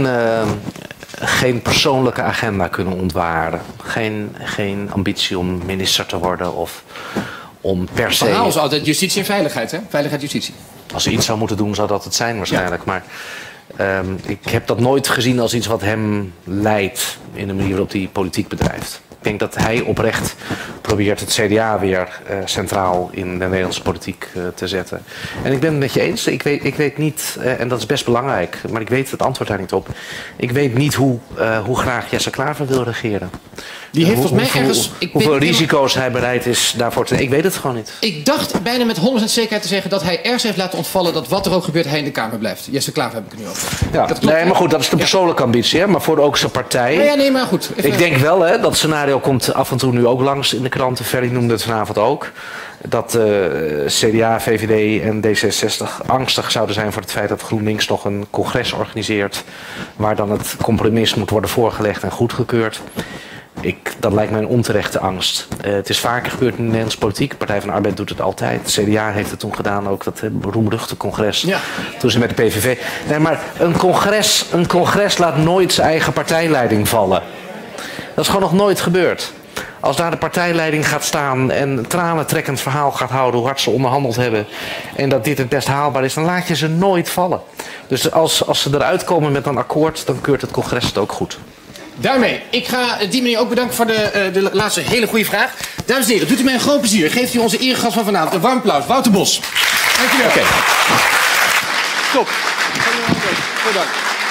geen persoonlijke agenda kunnen ontwaren. Geen ambitie om minister te worden of om per se... Het verhaal is altijd justitie en veiligheid, hè? Veiligheid, justitie. Als hij iets zou moeten doen, zou dat het zijn waarschijnlijk. Ja. Maar ik heb dat nooit gezien als iets wat hem leidt in de manier waarop hij politiek bedrijft. Ik denk dat hij oprecht probeert het CDA weer centraal in de Nederlandse politiek te zetten. En ik ben het met je eens. Ik weet niet, en dat is best belangrijk, maar ik weet het antwoord daar niet op. Ik weet niet hoe graag Jesse Klaver wil regeren. Die heeft volgens mij ergens... Hoeveel risico's hij bereid is daarvoor te nemen. Ik weet het gewoon niet. Ik dacht bijna met 100% zekerheid te zeggen dat hij ergens heeft laten ontvallen dat wat er ook gebeurt, hij in de Kamer blijft. Jesse Klaver heb ik het nu over. Ja, nee, maar goed, dat is de persoonlijke ambitie, hè? Maar voor ook zijn partij. Ja, nee, maar goed. Ik denk wel, hè, dat scenario komt af en toe nu ook langs in de kranten. Ferry noemde het vanavond ook. Dat CDA, VVD en D66 angstig zouden zijn voor het feit dat GroenLinks nog een congres organiseert. Waar dan het compromis moet worden voorgelegd en goedgekeurd. Dat lijkt mij een onterechte angst. Het is vaker gebeurd in de Nederlandse politiek. De Partij van de Arbeid doet het altijd. Het CDA heeft het toen gedaan, ook dat beroemruchte congres. Ja. Toen ze met de PVV... Nee, maar een congres laat nooit zijn eigen partijleiding vallen. Dat is gewoon nog nooit gebeurd. Als daar de partijleiding gaat staan en een tranentrekkend verhaal gaat houden hoe hard ze onderhandeld hebben en dat dit het best haalbaar is, dan laat je ze nooit vallen. Dus als ze eruit komen met een akkoord, dan keurt het congres het ook goed. Daarmee, ik ga die meneer ook bedanken voor de laatste hele goede vraag. Dames en heren, doet u mij een groot plezier. Geeft u onze eregast van vanavond een warm applaus. Wouter Bos. Dank u wel. Okay. Top. Bedankt.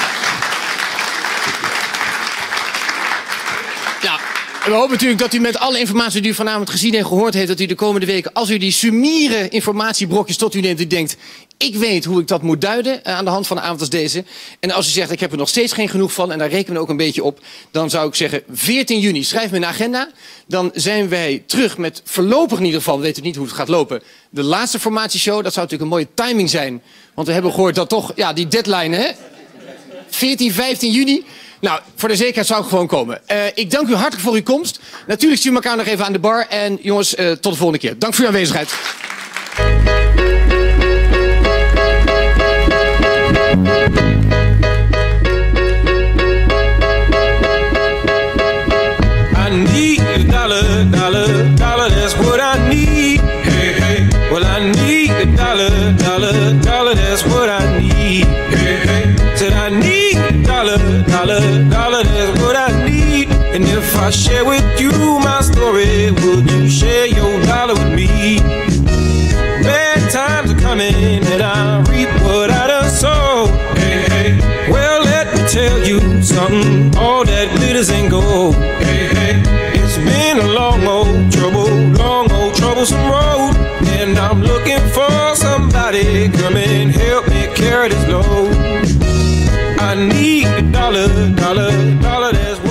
Ja, we hopen natuurlijk dat u met alle informatie die u vanavond gezien en gehoord heeft, dat u de komende weken, als u die summiere informatiebrokjes tot u neemt, u denkt, ik weet hoe ik dat moet duiden aan de hand van een avond als deze. En als u zegt, ik heb er nog steeds geen genoeg van, en daar rekenen we ook een beetje op, dan zou ik zeggen, 14 juni, schrijf me in de agenda. Dan zijn wij terug met voorlopig in ieder geval, we weten niet hoe het gaat lopen, de laatste formatieshow. Dat zou natuurlijk een mooie timing zijn, want we hebben gehoord dat toch, ja, die deadline, hè? 14, 15 juni. Nou, voor de zekerheid zou ik gewoon komen. Ik dank u hartelijk voor uw komst. Natuurlijk zien we elkaar nog even aan de bar. En jongens, tot de volgende keer. Dank voor uw aanwezigheid. I need a dollar, dollar, dollar, that's what I need. Hey, hey. Well, I need a dollar, dollar, dollar, that's what I need. Hey, hey. Said I need a dollar, dollar, dollar, that's what I need. And if I share with you my story, would you share your dollar with me? Bad times are coming and I reap what I done sow. Hey, hey. Well, let me tell you something, all that glitters ain't gold. Hey, hey. It's been a long old troublesome road, and I'm looking for somebody come and help me carry this load. I need a dollar, dollar, dollar, that's